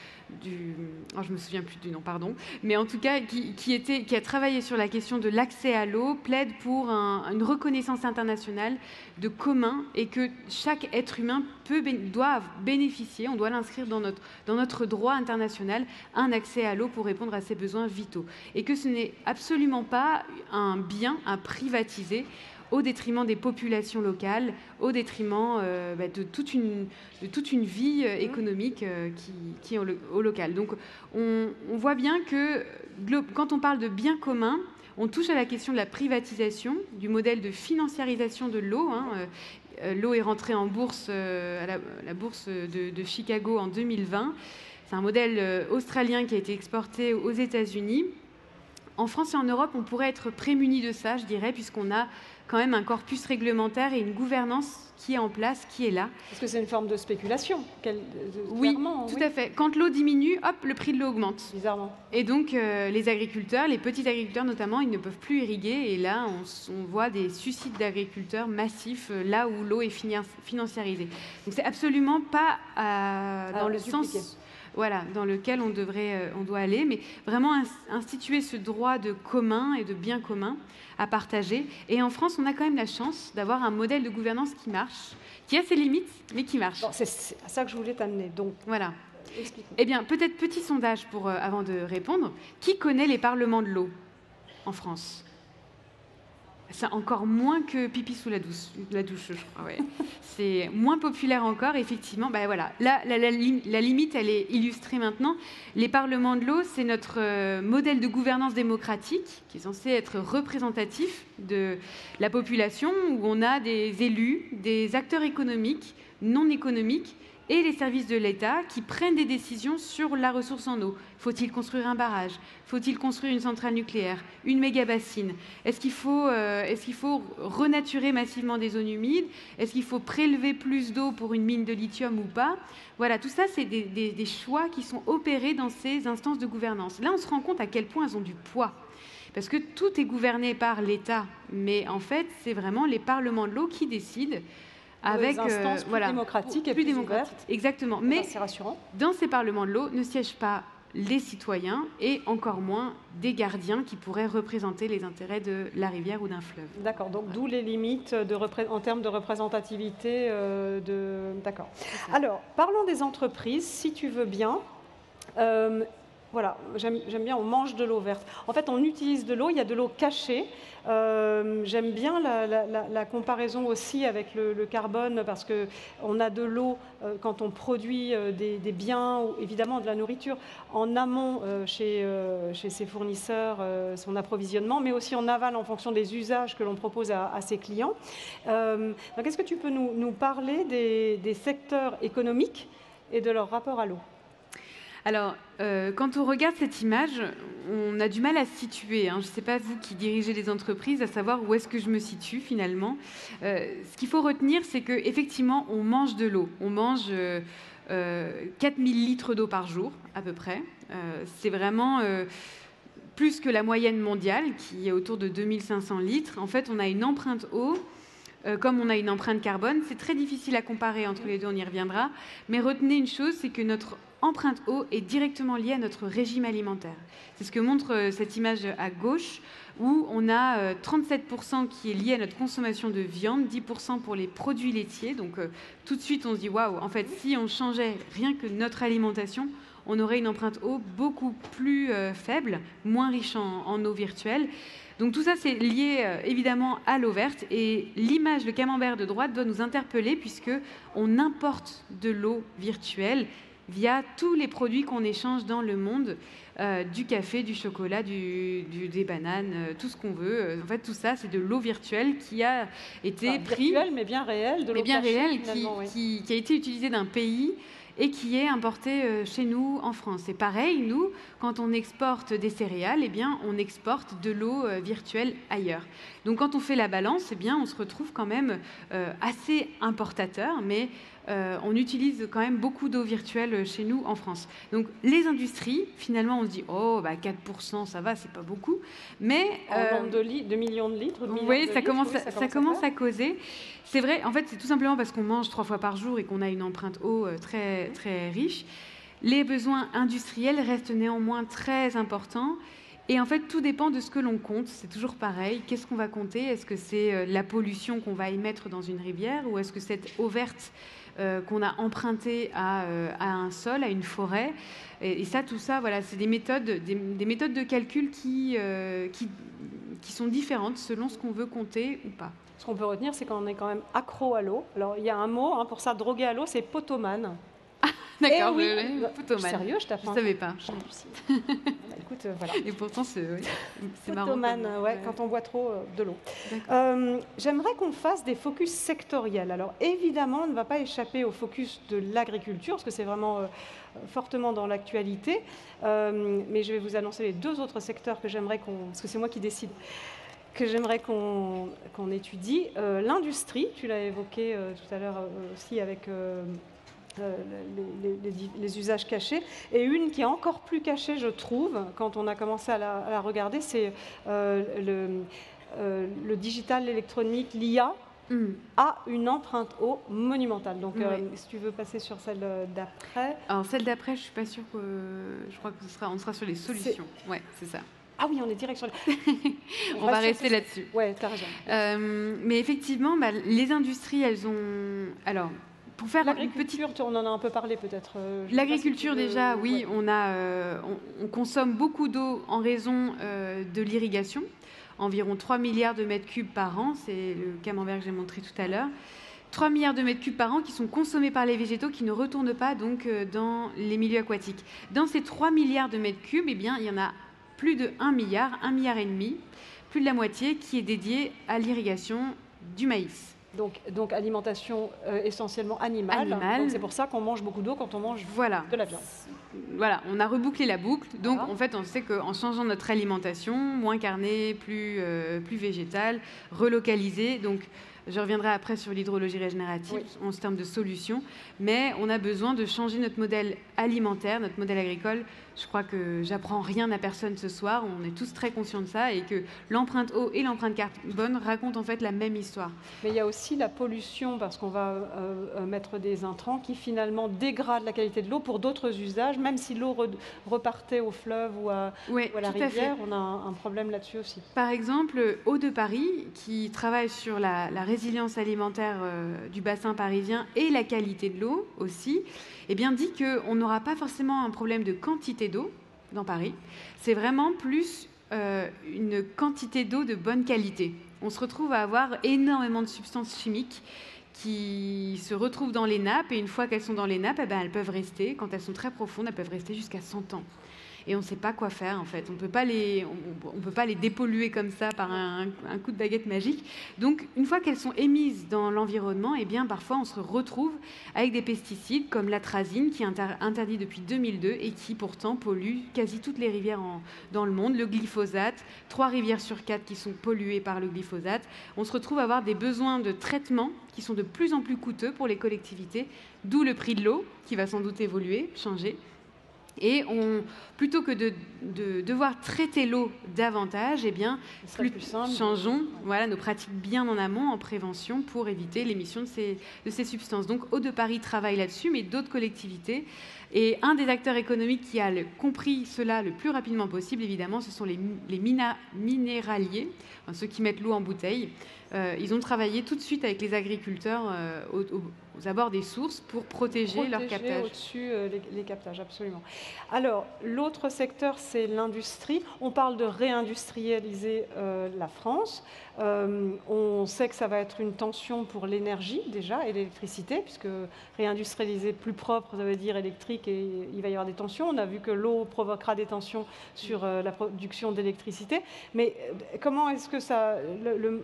Du, oh, je me souviens plus du nom, pardon, mais en tout cas qui, qui, était, qui a travaillé sur la question de l'accès à l'eau, plaide pour un, une reconnaissance internationale de commun et que chaque être humain peut, doit bénéficier, on doit l'inscrire dans notre, dans notre droit international, un accès à l'eau pour répondre à ses besoins vitaux. Et que ce n'est absolument pas un bien à privatiser au détriment des populations locales, au détriment euh, bah, de, toute une, de toute une vie euh, économique euh, qui, qui est au, au local. Donc on, on voit bien que quand on parle de biens communs, on touche à la question de la privatisation, du modèle de financiarisation de l'eau. Hein. Euh, l'eau est rentrée en bourse, euh, à la, la bourse de, de Chicago en deux mille vingt. C'est un modèle euh, australien qui a été exporté aux États-Unis. En France et en Europe, on pourrait être prémunis de ça, je dirais, puisqu'on a quand même un corpus réglementaire et une gouvernance qui est en place, qui est là. Parce que c'est une forme de spéculation. Quelle, de, oui, tout oui. à fait. Quand l'eau diminue, hop, le prix de l'eau augmente. Bizarrement. Et donc, euh, les agriculteurs, les petits agriculteurs notamment, ils ne peuvent plus irriguer. Et là, on, on voit des suicides d'agriculteurs massifs, euh, là où l'eau est financiarisée. Donc, c'est absolument pas euh, dans ah, le dupliqué. sens... Voilà, dans lequel on, devrait, euh, on doit aller, mais vraiment instituer ce droit de commun et de bien commun à partager. Et en France, on a quand même la chance d'avoir un modèle de gouvernance qui marche, qui a ses limites, mais qui marche. Bon, c'est à ça que je voulais t'amener. Donc, voilà. Eh bien, peut-être petit sondage pour, euh, avant de répondre. Qui connaît les parlements de l'eau en France? C'est encore moins que pipi sous la douche, la douche je crois. Ouais. C'est moins populaire encore, effectivement. Ben voilà. Là, la, la, la limite, elle est illustrée maintenant. Les parlements de l'eau, c'est notre euh, modèle de gouvernance démocratique qui est censé être représentatif de la population, où on a des élus, des acteurs économiques, non économiques, et les services de l'État qui prennent des décisions sur la ressource en eau. Faut-il construire un barrage? Faut-il construire une centrale nucléaire? Une méga-bassine? Est-ce qu'il faut, euh, est-ce qu'il faut renaturer massivement des zones humides? Est-ce qu'il faut prélever plus d'eau pour une mine de lithium ou pas? Voilà, tout ça, c'est des, des, des choix qui sont opérés dans ces instances de gouvernance. Là, on se rend compte à quel point elles ont du poids. Parce que tout est gouverné par l'État. Mais en fait, c'est vraiment les parlements de l'eau qui décident avec des instances plus voilà, démocratiques et plus plus démocratiques. ouvertes. Exactement. Mais c'est rassurant. Dans ces parlements de l'eau ne siègent pas les citoyens et encore moins des gardiens qui pourraient représenter les intérêts de la rivière ou d'un fleuve. D'accord, donc d'où les limites de en termes de représentativité. Euh, de... D'accord. Alors, parlons des entreprises, si tu veux bien. Euh, Voilà, j'aime bien, on mange de l'eau verte. En fait, on utilise de l'eau, il y a de l'eau cachée. Euh, j'aime bien la, la, la, la comparaison aussi avec le, le carbone, parce qu'on a de l'eau euh, quand on produit euh, des, des biens, ou évidemment de la nourriture, en amont euh, chez, euh, chez ses fournisseurs, euh, son approvisionnement, mais aussi en aval en fonction des usages que l'on propose à, à ses clients. Euh, donc, est-ce que tu peux nous, nous parler des, des secteurs économiques et de leur rapport à l'eau ? Alors, euh, quand on regarde cette image, on a du mal à se situer. Hein. Je ne sais pas, vous qui dirigez les entreprises, à savoir où est-ce que je me situe finalement. Euh, ce qu'il faut retenir, c'est qu'effectivement, on mange de l'eau. On mange euh, euh, quatre mille litres d'eau par jour, à peu près. Euh, c'est vraiment euh, plus que la moyenne mondiale, qui est autour de deux mille cinq cents litres. En fait, on a une empreinte eau. Euh, comme on a une empreinte carbone, c'est très difficile à comparer entre les deux, on y reviendra. Mais retenez une chose, c'est que notre empreinte eau est directement liée à notre régime alimentaire. C'est ce que montre euh, cette image à gauche, où on a euh, trente-sept pour cent qui est lié à notre consommation de viande, dix pour cent pour les produits laitiers. Donc euh, tout de suite, on se dit, waouh, en fait, si on changeait rien que notre alimentation, on aurait une empreinte eau beaucoup plus euh, faible, moins riche en, en eau virtuelle. Donc tout ça, c'est lié euh, évidemment à l'eau verte. Et l'image, le camembert de droite, doit nous interpeller puisqu'on importe de l'eau virtuelle via tous les produits qu'on échange dans le monde, euh, du café, du chocolat, du, du, des bananes, euh, tout ce qu'on veut. En fait, tout ça, c'est de l'eau virtuelle qui a été enfin, pris... Virtuelle, mais bien réelle, de l'eau mais bien cachée, réelle, qui, oui. qui, qui a été utilisée d'un pays et qui est importé chez nous en France. Et pareil, nous, quand on exporte des céréales, eh bien, on exporte de l'eau virtuelle ailleurs. Donc quand on fait la balance, eh bien, on se retrouve quand même euh, assez importateur, mais euh, on utilise quand même beaucoup d'eau virtuelle chez nous en France. Donc les industries, finalement, on se dit « Oh, bah, quatre pour cent, ça va, c'est pas beaucoup. » Mais en euh, nombre de, li de millions de litres, de millions oui, de ça litres, commence, oui, ça, ça ça commence, commence à, à causer. C'est vrai, en fait, c'est tout simplement parce qu'on mange trois fois par jour et qu'on a une empreinte eau très, très riche. Les besoins industriels restent néanmoins très importants. Et en fait, tout dépend de ce que l'on compte. C'est toujours pareil. Qu'est-ce qu'on va compter? Est-ce que c'est la pollution qu'on va émettre dans une rivière ou est-ce que cette eau verte euh, qu'on a empruntée à, euh, à un sol, à une forêt? Et, et ça, tout ça, voilà, c'est des méthodes, des, des méthodes de calcul qui, euh, qui, qui sont différentes selon ce qu'on veut compter ou pas. Ce qu'on peut retenir, c'est qu'on est quand même accro à l'eau. Alors, il y a un mot hein, pour ça, drogué à l'eau, c'est potomane. D'accord, oui, euh, potomane. Sérieux, je t'apprends. Je savais pas. Bah, écoute, euh, voilà. Et pourtant, c'est oui, marrant. Potomane, ouais, ouais, quand on boit trop euh, de l'eau. Euh, J'aimerais qu'on fasse des focus sectoriels. Alors, évidemment, on ne va pas échapper au focus de l'agriculture, parce que c'est vraiment euh, fortement dans l'actualité. Euh, mais je vais vous annoncer les deux autres secteurs que j'aimerais qu'on... Parce que c'est moi qui décide. que j'aimerais qu'on qu'on étudie. Euh, L'industrie, tu l'as évoqué euh, tout à l'heure euh, aussi avec euh, euh, les, les, les, les usages cachés. Et une qui est encore plus cachée, je trouve, quand on a commencé à la, à la regarder, c'est euh, le, euh, le digital, l'électronique, l'I A. Mmh. A une empreinte eau monumentale. Donc, euh, oui. Si tu veux passer sur celle d'après. Alors, celle d'après, je ne suis pas sûre que... Je crois qu'on sera, on sera sur les solutions. Oui, c'est ça. Ah oui, on est direct sur les... on, on va rester là-dessus. Oui, tu as raison. Euh, mais effectivement, bah, les industries, elles ont... Alors, pour faire l'agriculture, petite... on en a un peu parlé peut-être. Euh, l'agriculture, si déjà, veux... oui, ouais. on, a, euh, on, on consomme beaucoup d'eau en raison euh, de l'irrigation. Environ trois milliards de mètres cubes par an, c'est le camembert que j'ai montré tout à l'heure. trois milliards de mètres cubes par an qui sont consommés par les végétaux qui ne retournent pas donc dans les milieux aquatiques. Dans ces trois milliards de mètres cubes, eh bien, il y en a plus de un milliard, un milliard et demi, plus de la moitié qui est dédiée à l'irrigation du maïs. Donc, donc alimentation euh, essentiellement animale. Animal. C'est pour ça qu'on mange beaucoup d'eau quand on mange voilà. de la viande. voilà, on a rebouclé la boucle. Donc, Voilà. en fait, on sait qu'en changeant notre alimentation, moins carnée, plus, euh, plus végétale, relocalisée. Donc, je reviendrai après sur l'hydrologie régénérative Oui. en termes de solutions. Mais on a besoin de changer notre modèle alimentaire, notre modèle agricole. Je crois que j'apprends rien à personne ce soir. On est tous très conscients de ça et que l'empreinte eau et l'empreinte carbone racontent en fait la même histoire. Mais il y a aussi la pollution, parce qu'on va euh, mettre des intrants qui finalement dégradent la qualité de l'eau pour d'autres usages. Même si l'eau re repartait au fleuve ou à, Oui, ou à la tout à fait. rivière, on a un, un problème là-dessus aussi. Par exemple, Eau de Paris, qui travaille sur la, la résilience alimentaire euh, du bassin parisien et la qualité de l'eau aussi, eh bien dit qu'on n'aura pas forcément un problème de quantité d'eau dans Paris. C'est vraiment plus euh, une quantité d'eau de bonne qualité. On se retrouve à avoir énormément de substances chimiques qui se retrouvent dans les nappes, et une fois qu'elles sont dans les nappes, eh ben, elles peuvent rester, quand elles sont très profondes, elles peuvent rester jusqu'à cent ans. Et on ne sait pas quoi faire, en fait. On ne peut pas les, on, on peut pas les dépolluer comme ça par un, un coup de baguette magique. Donc, une fois qu'elles sont émises dans l'environnement, eh bien, parfois, on se retrouve avec des pesticides comme l'atrazine, qui est inter interdit depuis deux mille deux et qui, pourtant, pollue quasi toutes les rivières en, dans le monde. Le glyphosate, trois rivières sur quatre qui sont polluées par le glyphosate. On se retrouve à avoir des besoins de traitement qui sont de plus en plus coûteux pour les collectivités, d'où le prix de l'eau, qui va sans doute évoluer, changer. Et on, plutôt que de, de devoir traiter l'eau davantage, eh bien, plus, plus simple. changeons voilà, nos pratiques bien en amont, en prévention, pour éviter l'émission de ces, de ces substances. Donc, Eau de Paris travaille là-dessus, mais d'autres collectivités. Et un des acteurs économiques qui a le, compris cela le plus rapidement possible, évidemment, ce sont les, les mina, minéraliers, enfin, ceux qui mettent l'eau en bouteille. Euh, ils ont travaillé tout de suite avec les agriculteurs euh, au, au, aux abords des sources pour protéger, protéger leur captage. Au-dessus euh, les, les captages, absolument. Alors, l'autre secteur, c'est l'industrie. On parle de réindustrialiser euh, la France. Euh, on sait que ça va être une tension pour l'énergie, déjà, et l'électricité, puisque réindustrialiser plus propre, ça veut dire électrique, et il va y avoir des tensions. On a vu que l'eau provoquera des tensions sur euh, la production d'électricité. Mais euh, comment est-ce que ça... Le, le,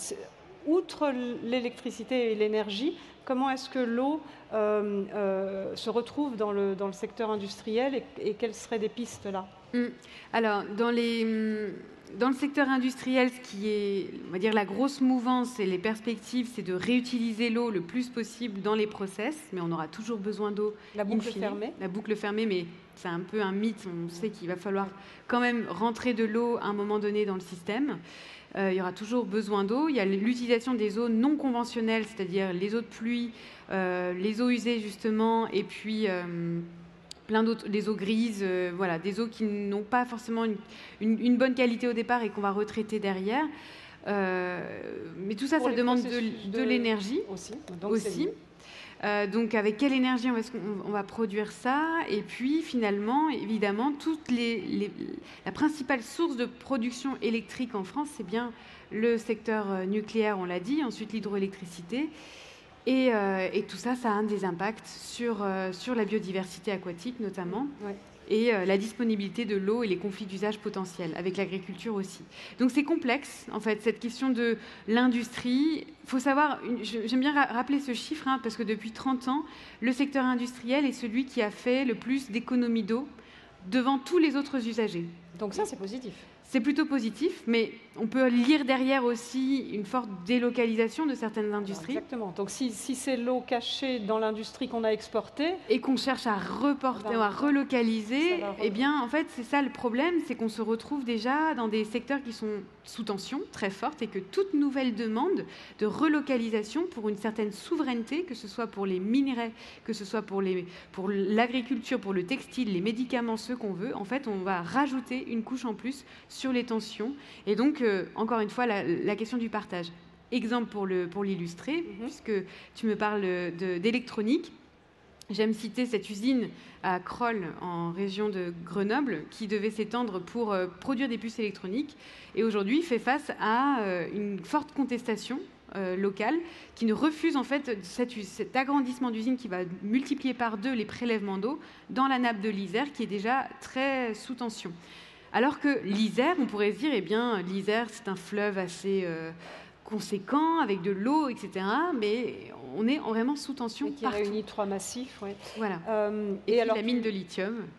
outre l'électricité et l'énergie, comment est-ce que l'eau euh, euh, se retrouve dans le, dans le secteur industriel et, et quelles seraient des pistes là? mmh. Alors, dans, les, dans le secteur industriel, ce qui est, on va dire, la grosse mouvance et les perspectives, c'est de réutiliser l'eau le plus possible dans les process, mais on aura toujours besoin d'eau. La boucle fermée. La boucle fermée, mais c'est un peu un mythe. On sait qu'il va falloir quand même rentrer de l'eau à un moment donné dans le système. Euh, il y aura toujours besoin d'eau. Il y a l'utilisation des eaux non conventionnelles, c'est-à-dire les eaux de pluie, euh, les eaux usées justement, et puis euh, plein d'autres, des eaux grises, euh, voilà, des eaux qui n'ont pas forcément une, une, une bonne qualité au départ et qu'on va retraiter derrière. Euh, mais tout ça, Pour ça demande de, de, de l'énergie aussi. Donc aussi. Euh, donc avec quelle énergie on va, on va produire ça? Et puis finalement, évidemment, toutes les, les, la principale source de production électrique en France, c'est bien le secteur nucléaire, on l'a dit, ensuite l'hydroélectricité. Et, euh, et tout ça, ça a des impacts sur, euh, sur la biodiversité aquatique notamment. Ouais. Et euh, la disponibilité de l'eau et les conflits d'usage potentiels, avec l'agriculture aussi. Donc c'est complexe, en fait, cette question de l'industrie. Il faut savoir, j'aime bien ra rappeler ce chiffre, hein, parce que depuis trente ans, le secteur industriel est celui qui a fait le plus d'économies d'eau devant tous les autres usagers. Donc ça, c'est positif. C'est plutôt positif, mais on peut lire derrière aussi une forte délocalisation de certaines industries. Alors exactement. Donc si, si c'est l'eau cachée dans l'industrie qu'on a exportée... Et qu'on cherche à reporter, à relocaliser, eh bien, en fait, c'est ça le problème, c'est qu'on se retrouve déjà dans des secteurs qui sont sous tension très forte et que toute nouvelle demande de relocalisation pour une certaine souveraineté, que ce soit pour les minerais, que ce soit pour les, pour l'agriculture, pour le textile, les médicaments, ceux qu'on veut, en fait, on va rajouter une couche en plus sur les tensions. Et donc, euh, encore une fois, la, la question du partage. Exemple pour le, pour l'illustrer, mm-hmm. puisque tu me parles d'électronique. J'aime citer cette usine à Crolles, en région de Grenoble, qui devait s'étendre pour euh, produire des puces électroniques, et aujourd'hui fait face à euh, une forte contestation euh, locale, qui ne refuse en fait cet, cet agrandissement d'usine qui va multiplier par deux les prélèvements d'eau dans la nappe de l'Isère, qui est déjà très sous tension. Alors que l'Isère, on pourrait se dire, eh bien, l'Isère, c'est un fleuve assez euh, conséquent, avec de l'eau, et cetera. Mais on est vraiment sous tension et qui partout. réunit trois massifs, oui. Voilà. Euh, et et puis alors, la mine de lithium.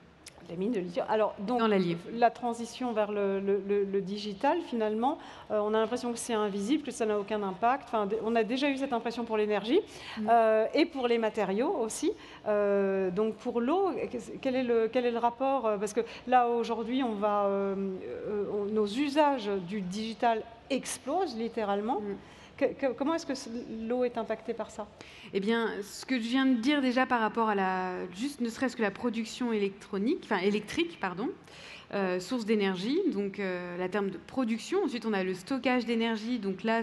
Les mines de lithium. Alors, donc, dans l'Allier. La transition vers le, le, le, le digital, finalement, euh, on a l'impression que c'est invisible, que ça n'a aucun impact. Enfin, on a déjà eu cette impression pour l'énergie mmh. euh, et pour les matériaux aussi. Euh, donc, pour l'eau, quel est le, quel est le rapport? Parce que là, aujourd'hui, on va, euh, on, nos usages du digital explosent littéralement. Mmh. Que, que, comment est-ce que l'eau est impactée par ça? Eh bien, ce que je viens de dire déjà par rapport à la, juste ne serait-ce que la production électronique, enfin électrique, pardon, euh, source d'énergie, donc euh, la terme de production. Ensuite, on a le stockage d'énergie, donc là,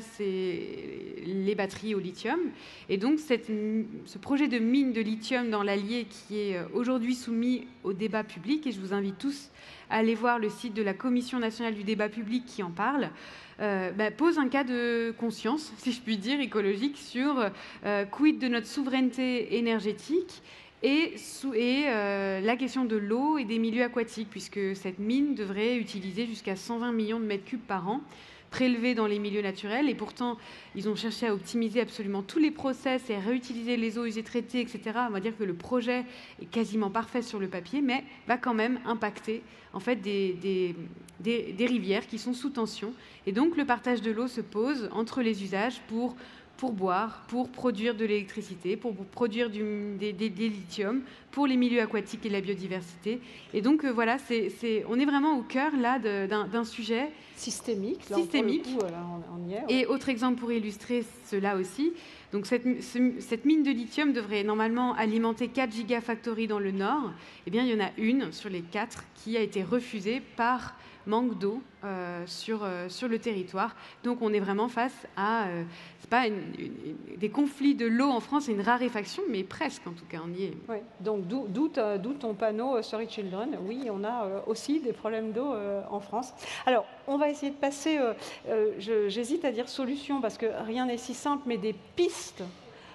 c'est les batteries au lithium. Et donc, cette, ce projet de mine de lithium dans l'Allier qui est aujourd'hui soumis au débat public, et je vous invite tous à aller voir le site de la Commission nationale du débat public qui en parle, Euh, bah, pose un cas de conscience, si je puis dire, écologique, sur euh, quid de notre souveraineté énergétique et, sous, et euh, la question de l'eau et des milieux aquatiques, puisque cette mine devrait utiliser jusqu'à cent vingt millions de mètres cubes par an, prélevés dans les milieux naturels, et pourtant, ils ont cherché à optimiser absolument tous les process et à réutiliser les eaux usées traitées, et cetera. On va dire que le projet est quasiment parfait sur le papier, mais va quand même impacter en fait, des, des, des, des rivières qui sont sous tension. Et donc, le partage de l'eau se pose entre les usages pour, pour boire, pour produire de l'électricité, pour, pour produire du, des, des, des lithiums, pour les milieux aquatiques et la biodiversité. Et donc, euh, voilà, c'est, c'est, on est vraiment au cœur là d'un, d'un sujet systémique. Là, systémique. Coup, là, on, on y est, ouais. Et autre exemple pour illustrer cela aussi, donc cette, ce, cette mine de lithium devrait normalement alimenter quatre gigafactories dans le nord. Eh bien, il y en a une sur les quatre qui a été refusée par manque d'eau euh, sur, euh, sur le territoire. Donc, on est vraiment face à, euh, c'est pas une, une, des conflits de l'eau en France, c'est une raréfaction, mais presque en tout cas, on y est. Oui, donc d'où, d'où, d'où ton panneau euh, Sorry Children. Oui, on a euh, aussi des problèmes d'eau euh, en France. Alors, on va essayer de passer, euh, euh, je, j'hésite à dire solution, parce que rien n'est si simple, mais des pistes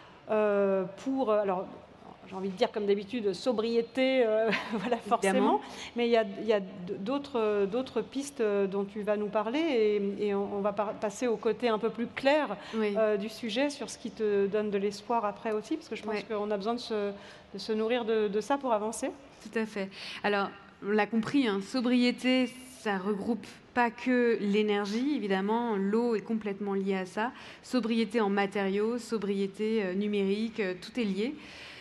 euh, pour... Alors, j'ai envie de dire, comme d'habitude, sobriété, euh, voilà, forcément. Évidemment. Mais il y a, il y a d'autres, d'autres pistes dont tu vas nous parler et, et on, on va par, passer au côté un peu plus clair oui. euh, du sujet, sur ce qui te donne de l'espoir après aussi, parce que je pense oui. qu'on a besoin de se, de se nourrir de, de ça pour avancer. Tout à fait. Alors, on l'a compris, hein, sobriété, ça regroupe pas que l'énergie, évidemment, l'eau est complètement liée à ça. Sobriété en matériaux, sobriété euh, numérique, euh, tout est lié.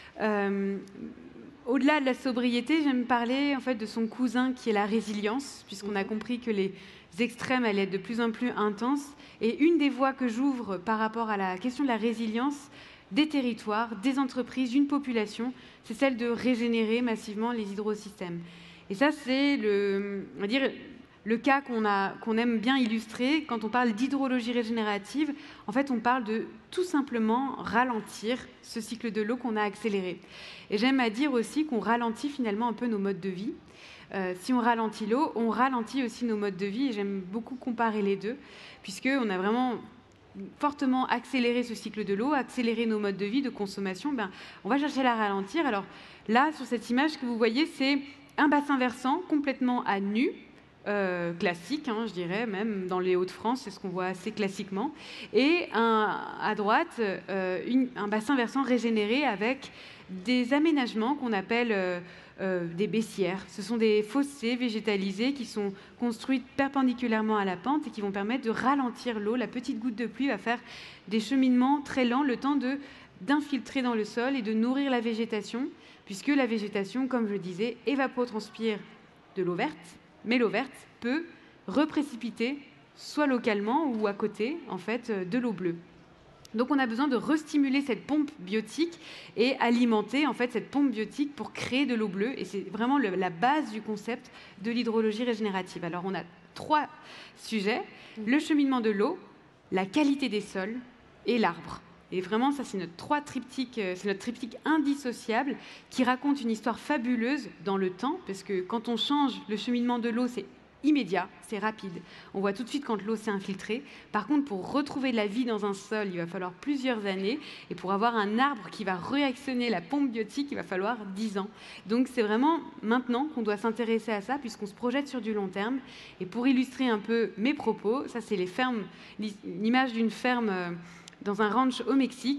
Euh, au-delà de la sobriété, j'aime parler en fait de son cousin qui est la résilience, puisqu'on a compris que les extrêmes allaient être de plus en plus intenses. Et une des voies que j'ouvre par rapport à la question de la résilience des territoires, des entreprises, d'une population, c'est celle de régénérer massivement les hydrosystèmes. Et ça, c'est le, on va dire, le cas qu'on a, qu'on aime bien illustrer quand on parle d'hydrologie régénérative. En fait, on parle de tout simplement ralentir ce cycle de l'eau qu'on a accéléré. Et j'aime à dire aussi qu'on ralentit finalement un peu nos modes de vie. Euh, si on ralentit l'eau, on ralentit aussi nos modes de vie. Et j'aime beaucoup comparer les deux, puisqu'on a vraiment fortement accéléré ce cycle de l'eau, accéléré nos modes de vie, de consommation. Ben, on va chercher à la ralentir. Alors là, sur cette image que vous voyez, c'est un bassin versant complètement à nu, Euh, classique, hein, je dirais, même dans les Hauts-de-France, c'est ce qu'on voit assez classiquement, et un, à droite, euh, une, un bassin versant régénéré avec des aménagements qu'on appelle euh, euh, des baissières. Ce sont des fossés végétalisés qui sont construits perpendiculairement à la pente et qui vont permettre de ralentir l'eau. La petite goutte de pluie va faire des cheminements très lents, le temps de, d'infiltrer dans le sol et de nourrir la végétation, puisque la végétation, comme je le disais, évapotranspire de l'eau verte, mais l'eau verte peut reprécipiter, soit localement ou à côté, en fait, de l'eau bleue. Donc, on a besoin de restimuler cette pompe biotique et alimenter, en fait, cette pompe biotique pour créer de l'eau bleue. Et c'est vraiment le, la base du concept de l'hydrologie régénérative. Alors, on a trois sujets. Le cheminement de l'eau, la qualité des sols et l'arbre. Et vraiment, ça, c'est notre trois triptyque, c'est notre triptyque indissociable qui raconte une histoire fabuleuse dans le temps, parce que quand on change le cheminement de l'eau, c'est immédiat, c'est rapide. On voit tout de suite quand l'eau s'est infiltrée. Par contre, pour retrouver de la vie dans un sol, il va falloir plusieurs années. Et pour avoir un arbre qui va réactionner la pompe biotique, il va falloir dix ans. Donc, c'est vraiment maintenant qu'on doit s'intéresser à ça, puisqu'on se projette sur du long terme. Et pour illustrer un peu mes propos, ça, c'est les fermes, l'image d'une ferme dans un ranch au Mexique, qui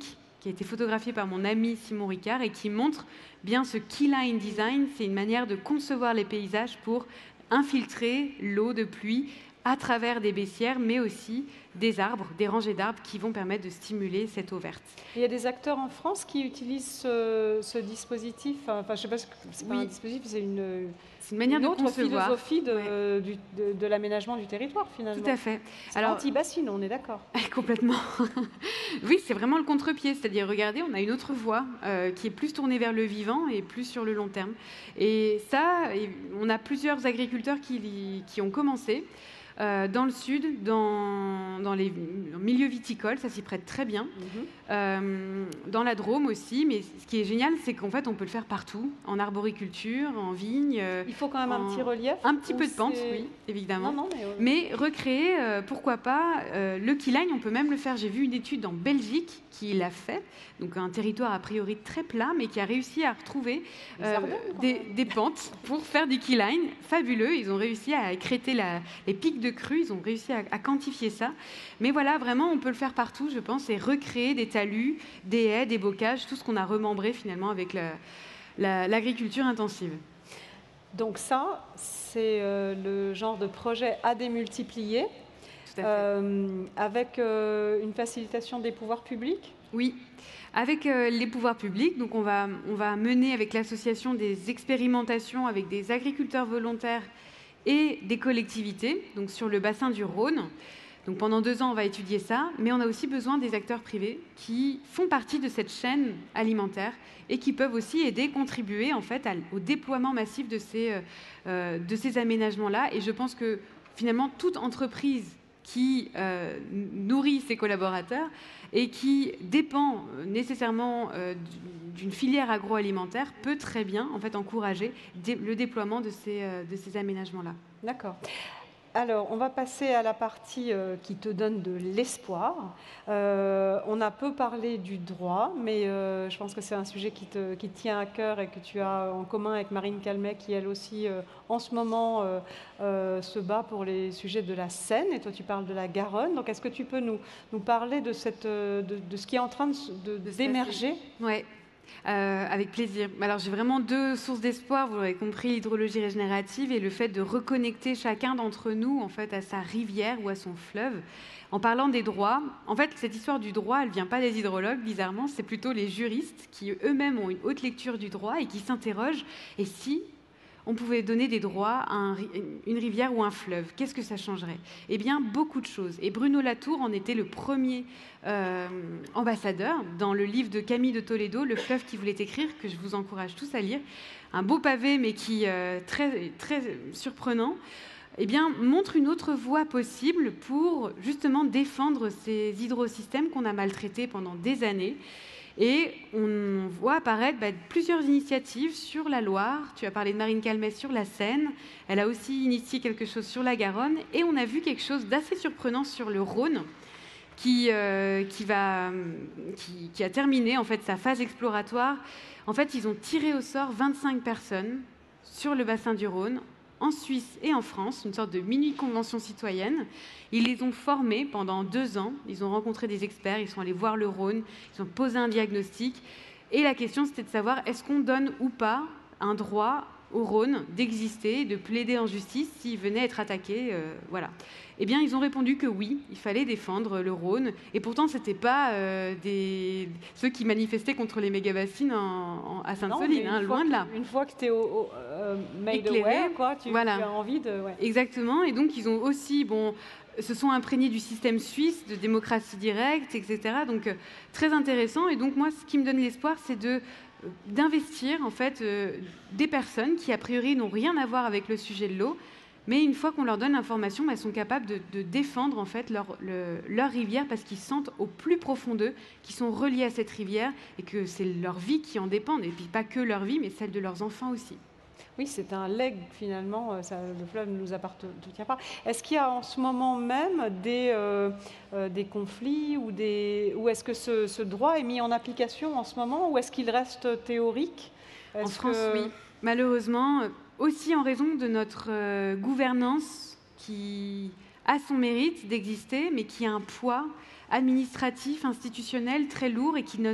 qui a été photographié par mon ami Simon Ricard et qui montre bien ce keyline design. C'est une manière de concevoir les paysages pour infiltrer l'eau de pluie à travers des baissières, mais aussi des arbres, des rangées d'arbres qui vont permettre de stimuler cette eau verte. Il y a des acteurs en France qui utilisent ce, ce dispositif. Enfin, je ne sais pas, c'est pas Oui. un dispositif, c'est une, C'est une manière une de autre concevoir. philosophie de, Ouais. du- de, de l'aménagement du territoire, finalement. Tout à fait. C'est anti-bassine, on est d'accord. Complètement. Oui, c'est vraiment le contre-pied. C'est-à-dire, regardez, on a une autre voie euh, qui est plus tournée vers le vivant et plus sur le long terme. Et ça, et on a plusieurs agriculteurs qui, qui ont commencé. Euh, dans le sud, dans, dans les milieux viticoles, ça s'y prête très bien. Mhm. Euh, dans la Drôme aussi, mais ce qui est génial, c'est qu'en fait, on peut le faire partout, en arboriculture, en vigne. euh, Il faut quand même en- un petit relief. Un petit ou peu de pente, c'est- oui, évidemment. Non, non, mais, euh, Mais recréer, euh, pourquoi pas, euh, le keyline, on peut même le faire. J'ai vu une étude en Belgique qui l'a fait, donc un territoire a priori très plat, mais qui a réussi à retrouver Les euh, Ardennes, quand des, même. des pentes pour faire du keyline. Fabuleux, ils ont réussi à écréter la- les pics de crue, ils ont réussi à, à quantifier ça. Mais voilà, vraiment, on peut le faire partout, je pense, et recréer des talus, des haies, des bocages, tout ce qu'on a remembré finalement avec la- la- l'agriculture intensive. Donc ça, c'est euh, le genre de projet à démultiplier, Tout à fait. euh, avec euh, une facilitation des pouvoirs publics. Oui, avec euh, les pouvoirs publics, donc on va, on va mener avec l'association des expérimentations avec des agriculteurs volontaires et des collectivités, donc sur le bassin du Rhône. Donc pendant deux ans, on va étudier ça, mais on a aussi besoin des acteurs privés qui font partie de cette chaîne alimentaire et qui peuvent aussi aider, contribuer en fait à- au déploiement massif de ces, euh, euh, de ces aménagements-là. Et je pense que finalement, toute entreprise qui euh, nourrit ses collaborateurs et qui dépend euh, nécessairement euh, d'une filière agroalimentaire peut très bien en fait encourager dé- le déploiement de ces, euh, de ces aménagements-là. D'accord. Alors, on va passer à la partie euh, qui te donne de l'espoir. Euh, on a peu parlé du droit, mais euh, je pense que c'est un sujet qui te, qui te tient à cœur et que tu as en commun avec Marine Calmet, qui elle aussi, euh, en ce moment, euh, euh, se bat pour les sujets de la Seine. Et toi, tu parles de la Garonne. Donc, est-ce que tu peux nous, nous parler de, cette, euh, de, de ce qui est en train de, se- de- De se d'émerger? Ouais. Euh, avec plaisir. Alors j'ai vraiment deux sources d'espoir, vous l'aurez compris, l'hydrologie régénérative et le fait de reconnecter chacun d'entre nous en fait à sa rivière ou à son fleuve. En parlant des droits, en fait cette histoire du droit, elle vient pas des hydrologues, bizarrement, c'est plutôt les juristes qui eux-mêmes ont une haute lecture du droit et qui s'interrogent, et si on pouvait donner des droits à un, une rivière ou un fleuve, qu'est-ce que ça changerait? Eh bien, beaucoup de choses. Et Bruno Latour en était le premier euh, ambassadeur dans le livre de Camille de Toledo, Le fleuve qui voulait écrire, que je vous encourage tous à lire. Un beau pavé, mais qui euh, très, très surprenant. Eh bien, montre une autre voie possible pour justement défendre ces hydrosystèmes qu'on a maltraités pendant des années. Et on voit apparaître bah, plusieurs initiatives sur la Loire. Tu as parlé de Marine Calmet sur la Seine. Elle a aussi initié quelque chose sur la Garonne. Et on a vu quelque chose d'assez surprenant sur le Rhône, qui, euh, qui, va, qui, qui a terminé en fait sa phase exploratoire. En fait, ils ont tiré au sort vingt-cinq personnes sur le bassin du Rhône, en Suisse et en France, une sorte de mini-convention citoyenne. Ils les ont formés pendant deux ans. Ils ont rencontré des experts, ils sont allés voir le Rhône, ils ont posé un diagnostic. Et la question, c'était de savoir, est-ce qu'on donne ou pas un droit au Rhône d'exister, de plaider en justice s'il venait être attaqué, euh, voilà. Eh bien, ils ont répondu que oui, il fallait défendre le Rhône. Et pourtant, ce n'étaient pas euh, des... ceux qui manifestaient contre les méga-bassines en- en- à Sainte-Soline, hein, loin de là. Une fois que tu es au, au, euh, made Éclairé, aware, quoi, tu, voilà. tu as envie de... ouais. Exactement. Et donc, ils ont aussi, bon, se sont imprégnés du système suisse de démocratie directe, et cetera. Donc, euh, très intéressant. Et donc, moi, ce qui me donne l'espoir, c'est de euh, d'investir en fait euh, des personnes qui a priori n'ont rien à voir avec le sujet de l'eau, mais une fois qu'on leur donne l'information, bah, elles sont capables de, de défendre en fait leur, le- leur rivière parce qu'ils sentent au plus profond d'eux qu'ils sont reliés à cette rivière et que c'est leur vie qui en dépend, et puis pas que leur vie, mais celle de leurs enfants aussi. Oui, c'est un legs finalement, euh, ça, le fleuve ne nous appartient pas. Est-ce qu'il y a en ce moment même des, euh, euh, des conflits ou, des, ou est-ce que ce, ce droit est mis en application en ce moment ou est-ce qu'il reste théorique? En Est-ce France, que- oui. Malheureusement, euh, aussi en raison de notre euh, gouvernance qui a son mérite d'exister, mais qui a un poids administratif, institutionnel très lourd et qui ne-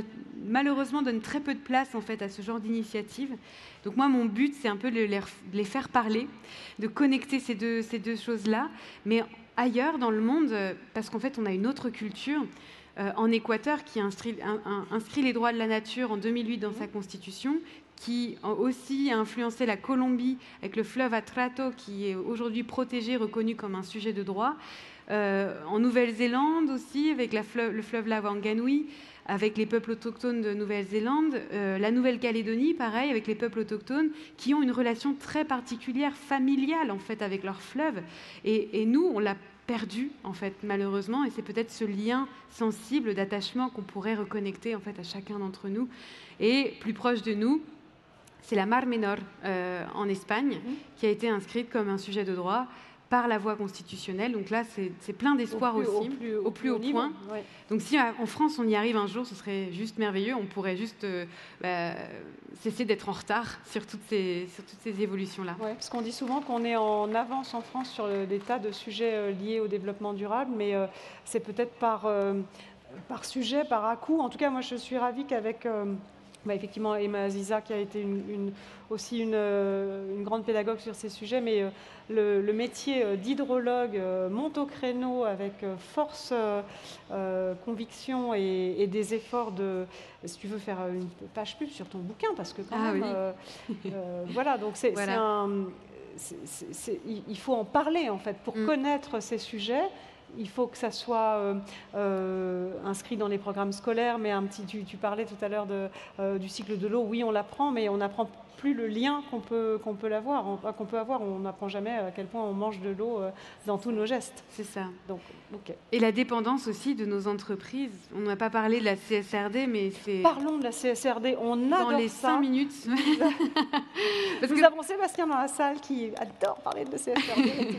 malheureusement, donne très peu de place en fait, à ce genre d'initiative. Donc moi, mon but, c'est un peu de les, de les faire parler, de connecter ces deux, ces deux choses-là. Mais ailleurs dans le monde, parce qu'en fait, on a une autre culture, euh, en Équateur, qui inscrit, un, un, inscrit les droits de la nature en deux mille huit dans sa constitution, qui aussi a influencé la Colombie avec le fleuve Atrato, qui est aujourd'hui protégé, reconnu comme un sujet de droit. Euh, en Nouvelle-Zélande aussi, avec la fleuve, le fleuve Lawanganui, avec les peuples autochtones de Nouvelle-Zélande. Euh, la Nouvelle-Calédonie, pareil, avec les peuples autochtones, qui ont une relation très particulière, familiale, en fait, avec leur fleuve. Et, et nous, on l'a perdu, en fait, malheureusement, et c'est peut-être ce lien sensible d'attachement qu'on pourrait reconnecter, en fait, à chacun d'entre nous. Et plus proche de nous, c'est la Mar Menor euh, en Espagne, mmh. qui a été inscrite comme un sujet de droit par la voie constitutionnelle. Donc là, c'est plein d'espoir aussi, au plus, au au plus haut point. Ouais. Donc si en France, on y arrive un jour, ce serait juste merveilleux. On pourrait juste euh, bah, cesser d'être en retard sur toutes ces, sur toutes ces évolutions-là. Ouais, parce qu'on dit souvent qu'on est en avance en France sur le, des tas de sujets euh, liés au développement durable, mais euh, c'est peut-être par, euh, par sujet, par à-coup. En tout cas, moi, je suis ravie qu'avec... Euh, Bah, effectivement, Emma Aziza, qui a été une, une, aussi une, une grande pédagogue sur ces sujets, mais euh, le, le métier d'hydrologue euh, monte au créneau avec euh, force, euh, conviction et, et des efforts de... Si tu veux faire une page pub sur ton bouquin, parce que quand ah, même... Oui. Euh, euh, voilà, donc c'est voilà. un... C est, c est, c est, il faut en parler, en fait, pour mm. connaître ces sujets. Il faut que ça soit euh, euh, inscrit dans les programmes scolaires, mais un petit, tu, tu parlais tout à l'heure euh, du cycle de l'eau. Oui, on l'apprend, mais on n'apprend plus le lien qu'on peut, qu'on peut, l'avoir, qu'on peut avoir. On n'apprend jamais à quel point on mange de l'eau euh, dans tous nos gestes. C'est ça. Donc, okay. Et la dépendance aussi de nos entreprises. On n'a pas parlé de la C S R D, mais c'est... Parlons de la C S R D, on adore ça. Dans les cinq minutes. Parce Nous que... avons Sébastien dans la salle qui adore parler de C S R D.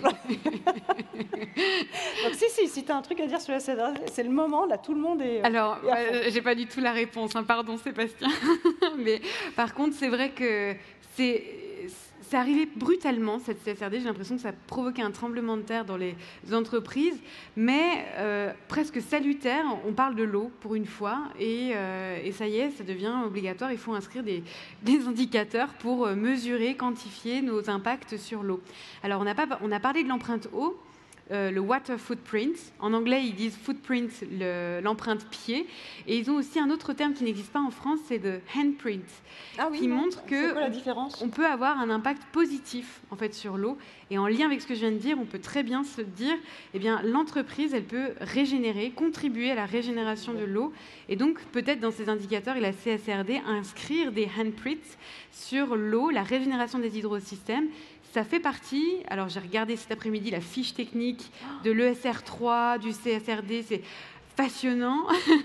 Donc si, si, si tu as un truc à dire sur la C S R D, c'est le moment, là, tout le monde est... Alors, euh, j'ai pas du tout la réponse, hein, pardon Sébastien. Mais par contre, c'est vrai que c'est... C'est arrivé brutalement, cette C S R D. J'ai l'impression que ça a provoqué un tremblement de terre dans les entreprises, mais euh, presque salutaire. On parle de l'eau pour une fois, et, euh, et ça y est, ça devient obligatoire. Il faut inscrire des, des indicateurs pour mesurer, quantifier nos impacts sur l'eau. Alors, on a, pas, on a parlé de l'empreinte eau. Euh, le water footprint. En anglais, ils disent footprint, l'empreinte le, pied. Et ils ont aussi un autre terme qui n'existe pas en France, c'est le handprint, ah oui, qui non. montre que quoi, la différence on peut avoir un impact positif en fait sur l'eau. Et en lien avec ce que je viens de dire, on peut très bien se dire, eh bien, l'entreprise, elle peut régénérer, contribuer à la régénération de l'eau. Et donc, peut-être dans ces indicateurs et la C S R D, inscrire des handprints sur l'eau, la régénération des hydrosystèmes. Ça fait partie, alors j'ai regardé cet après-midi la fiche technique de l'E S R trois, du C S R D, c'est passionnant,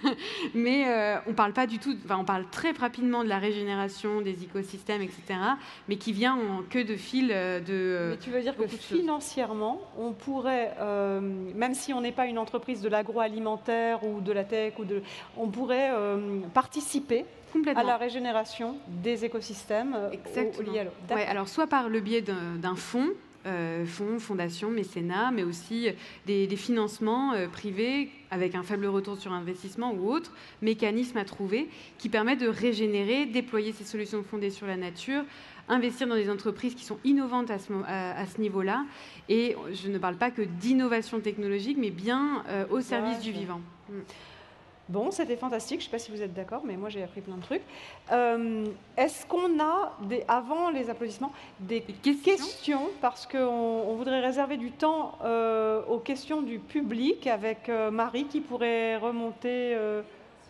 mais euh, on parle pas du tout, enfin on parle très rapidement de la régénération des écosystèmes, et cetera, mais qui vient en queue de fil de... Mais tu veux dire que financièrement, on pourrait, euh, même si on n'est pas une entreprise de l'agroalimentaire ou de la tech, ou de, on pourrait euh, participer à la régénération des écosystèmes liés à l'eau. Ouais, alors soit par le biais d'un fonds, euh, fonds, fondations, mécénat, mais aussi des, des financements euh, privés avec un faible retour sur investissement ou autres mécanismes à trouver qui permettent de régénérer, déployer ces solutions fondées sur la nature, investir dans des entreprises qui sont innovantes à ce, à, à ce niveau-là. Et je ne parle pas que d'innovation technologique, mais bien euh, au service ouais, du vivant. Mm. Bon, c'était fantastique. Je ne sais pas si vous êtes d'accord, mais moi, j'ai appris plein de trucs. Euh, Est-ce qu'on a, des, avant les applaudissements, des, des questions, questions parce qu'on on voudrait réserver du temps euh, aux questions du public avec euh, Marie qui pourrait remonter... Euh...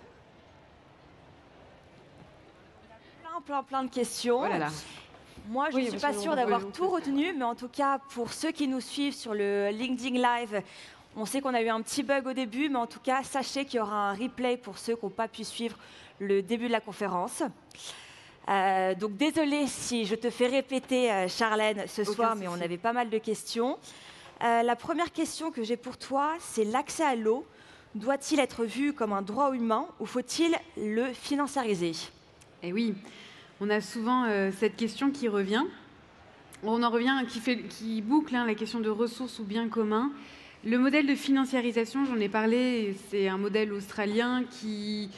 Plein, plein, plein de questions. Oh là là. Moi, je ne oui, suis pas sûre d'avoir tout retenu, mais en tout cas, pour ceux qui nous suivent sur le LinkedIn Live, on sait qu'on a eu un petit bug au début, mais en tout cas, sachez qu'il y aura un replay pour ceux qui n'ont pas pu suivre le début de la conférence. Euh, donc, désolée si je te fais répéter, euh, Charlène, ce Aucun soir, souci. Mais on avait pas mal de questions. Euh, la première question que j'ai pour toi, c'est l'accès à l'eau. Doit-il être vu comme un droit humain ou faut-il le financiariser? Eh oui, on a souvent euh, cette question qui revient. On en revient, qui, fait, qui boucle hein, la question de ressources ou biens communs. Le modèle de financiarisation, j'en ai parlé, c'est un modèle australien qui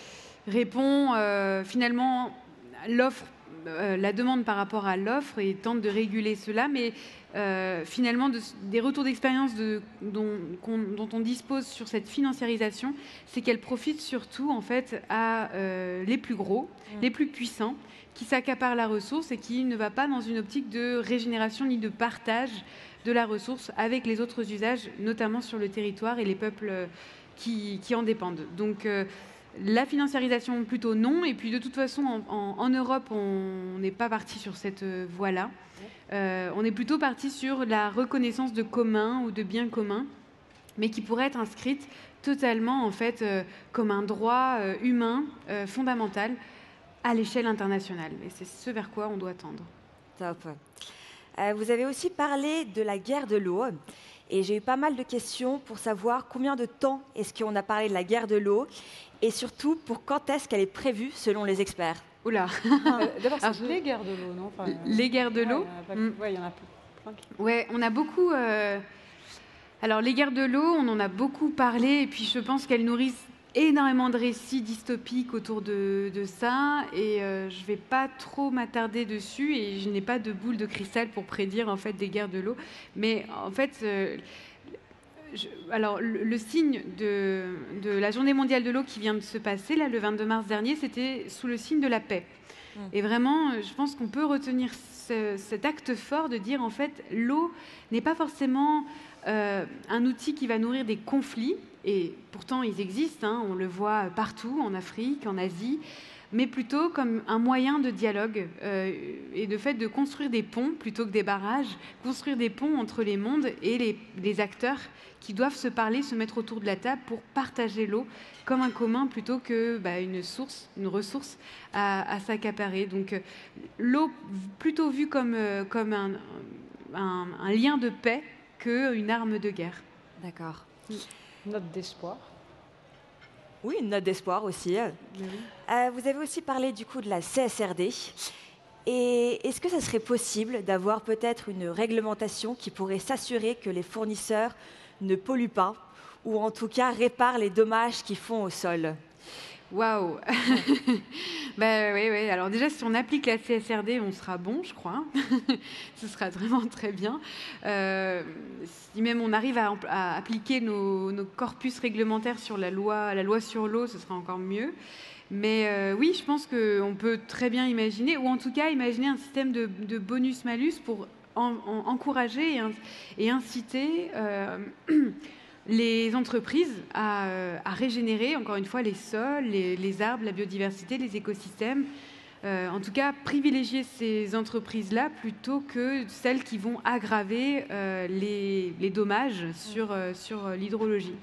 répond euh, finalement l'offre, euh, la demande par rapport à l'offre et tente de réguler cela, mais euh, finalement de, des retours d'expérience de, dont, dont on dispose sur cette financiarisation, c'est qu'elle profite surtout en fait à euh, les plus gros, mmh. les plus puissants, qui s'accaparent la ressource et qui ne va pas dans une optique de régénération ni de partage de la ressource avec les autres usages, notamment sur le territoire et les peuples qui, qui en dépendent. Donc euh, la financiarisation plutôt non, et puis de toute façon en, en, en Europe on n'est pas parti sur cette voie-là. Euh, on est plutôt parti sur la reconnaissance de communs ou de biens communs, mais qui pourrait être inscrite totalement en fait euh, comme un droit euh, humain euh, fondamental à l'échelle internationale. Et c'est ce vers quoi on doit tendre. Top. Euh, vous avez aussi parlé de la guerre de l'eau. Et j'ai eu pas mal de questions pour savoir combien de temps est-ce qu'on a parlé de la guerre de l'eau et surtout pour quand est-ce qu'elle est prévue selon les experts. Oula. Euh, D'abord, c'est les guerres de l'eau, non enfin, Les guerres de l'eau. Oui, mm. ouais, il y en a plein. Ouais, on a beaucoup. Euh... Alors, les guerres de l'eau, on en a beaucoup parlé, et puis je pense qu'elles nourrissent énormément de récits dystopiques autour de, de ça, et euh, je ne vais pas trop m'attarder dessus, et je n'ai pas de boule de cristal pour prédire en fait des guerres de l'eau. Mais en fait, euh, je, alors le, le signe de, de la Journée mondiale de l'eau qui vient de se passer là, le vingt-deux mars dernier, c'était sous le signe de la paix. Mmh. Et vraiment, je pense qu'on peut retenir ce, cet acte fort de dire en fait, l'eau n'est pas forcément euh, un outil qui va nourrir des conflits. Et pourtant, ils existent, hein, on le voit partout, en Afrique, en Asie, mais plutôt comme un moyen de dialogue euh, et de fait de construire des ponts plutôt que des barrages, construire des ponts entre les mondes et les, les acteurs qui doivent se parler, se mettre autour de la table pour partager l'eau comme un commun plutôt que bah, une source, une ressource à, à s'accaparer. Donc euh, l'eau plutôt vue comme, euh, comme un, un, un lien de paix qu'une arme de guerre. D'accord. Oui. Note d'espoir. Oui, une note d'espoir aussi. Oui. Euh, vous avez aussi parlé du coup de la C S R D. Et est-ce que ça serait possible d'avoir peut-être une réglementation qui pourrait s'assurer que les fournisseurs ne polluent pas ou en tout cas réparent les dommages qu'ils font au sol? Waouh. Ben oui, oui. Alors déjà, si on applique la C S R D, on sera bon, je crois. Ce sera vraiment très bien. Euh, si même on arrive à, à appliquer nos, nos corpus réglementaires sur la loi, la loi sur l'eau, ce sera encore mieux. Mais euh, oui, je pense qu'on peut très bien imaginer, ou en tout cas imaginer un système de, de bonus-malus pour en, en, encourager et, et inciter euh, les entreprises à, à régénérer, encore une fois, les sols, les, les arbres, la biodiversité, les écosystèmes. Euh, en tout cas, privilégier ces entreprises-là plutôt que celles qui vont aggraver euh, les, les dommages sur, euh, sur l'hydrologie.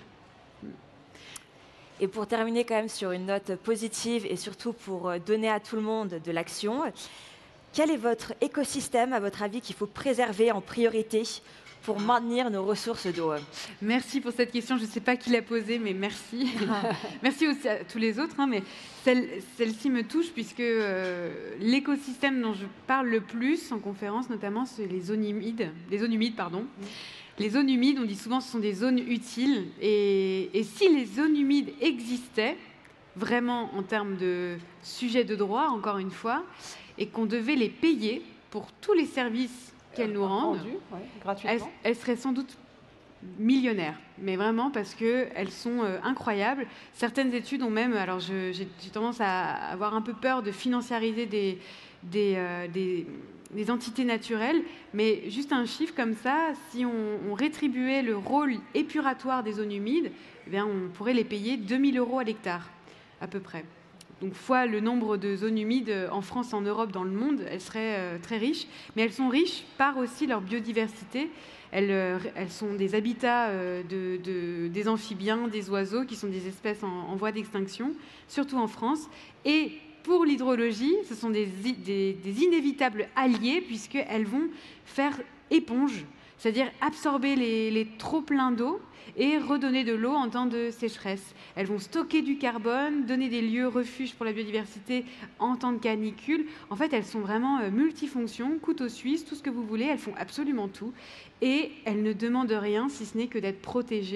Et pour terminer quand même sur une note positive et surtout pour donner à tout le monde de l'action, quel est votre écosystème, à votre avis, qu'il faut préserver en priorité pour maintenir nos ressources d'eau? Merci pour cette question. Je ne sais pas qui l'a posée, mais merci. Merci aussi à tous les autres, hein, mais celle, celle-ci me touche puisque euh, l'écosystème dont je parle le plus en conférence, notamment, c'est les zones humides. Les zones humides, pardon. Mmh. Les zones humides, on dit souvent que ce sont des zones utiles. Et, et si les zones humides existaient, vraiment en termes de sujet de droit, encore une fois, et qu'on devait les payer pour tous les services qu'elles nous rendent, rendu, ouais, gratuitement, elles, elles seraient sans doute millionnaires, mais vraiment parce qu'elles sont euh, incroyables. Certaines études ont même, alors je, j'ai, j'ai tendance à avoir un peu peur de financiariser des, des, euh, des, des entités naturelles, mais juste un chiffre comme ça, si on, on rétribuait le rôle épuratoire des zones humides, eh bien, on pourrait les payer deux mille euros à l'hectare, à peu près. Donc, fois le nombre de zones humides en France, en Europe, dans le monde, elles seraient euh, très riches. Mais elles sont riches par aussi leur biodiversité. Elles, euh, elles sont des habitats euh, de, de, des amphibiens, des oiseaux, qui sont des espèces en, en voie d'extinction, surtout en France. Et pour l'hydrologie, ce sont des, des, des inévitables alliés, puisqu'elles vont faire éponge, c'est-à-dire absorber les, les trop-pleins d'eau et redonner de l'eau en temps de sécheresse. Elles vont stocker du carbone, donner des lieux refuges pour la biodiversité en temps de canicule. En fait, elles sont vraiment euh, multifonctions, couteau suisse, tout ce que vous voulez. Elles font absolument tout. Et elles ne demandent rien, si ce n'est que d'être protégées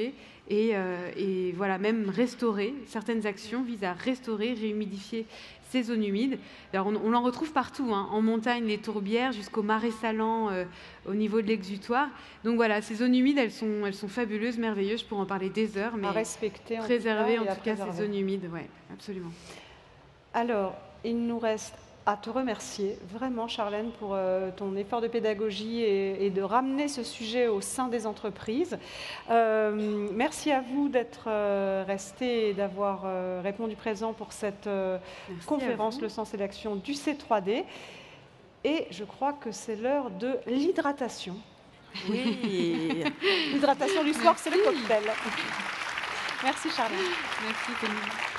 et, euh, et voilà, même restaurer. Certaines actions visent à restaurer, réhumidifier ces zones humides. Alors on, on en retrouve partout, hein, en montagne, les tourbières, jusqu'au marais salant euh, au niveau de l'exutoire. Donc voilà, ces zones humides, elles sont, elles sont fabuleuses, merveilleuses. Je pourrais en parler des heures, mais à respecter, préserver en tout cas, en tout cas ces zones humides, ouais, absolument. Alors, il nous reste à te remercier vraiment, Charlène, pour euh, ton effort de pédagogie et, et de ramener ce sujet au sein des entreprises. Euh, merci à vous d'être euh, restés et d'avoir euh, répondu présent pour cette euh, conférence Le sens et l'action du C trois D. Et je crois que c'est l'heure de l'hydratation. Oui. L'hydratation du soir, c'est le cocktail. Merci, Charlène. Merci, Camille.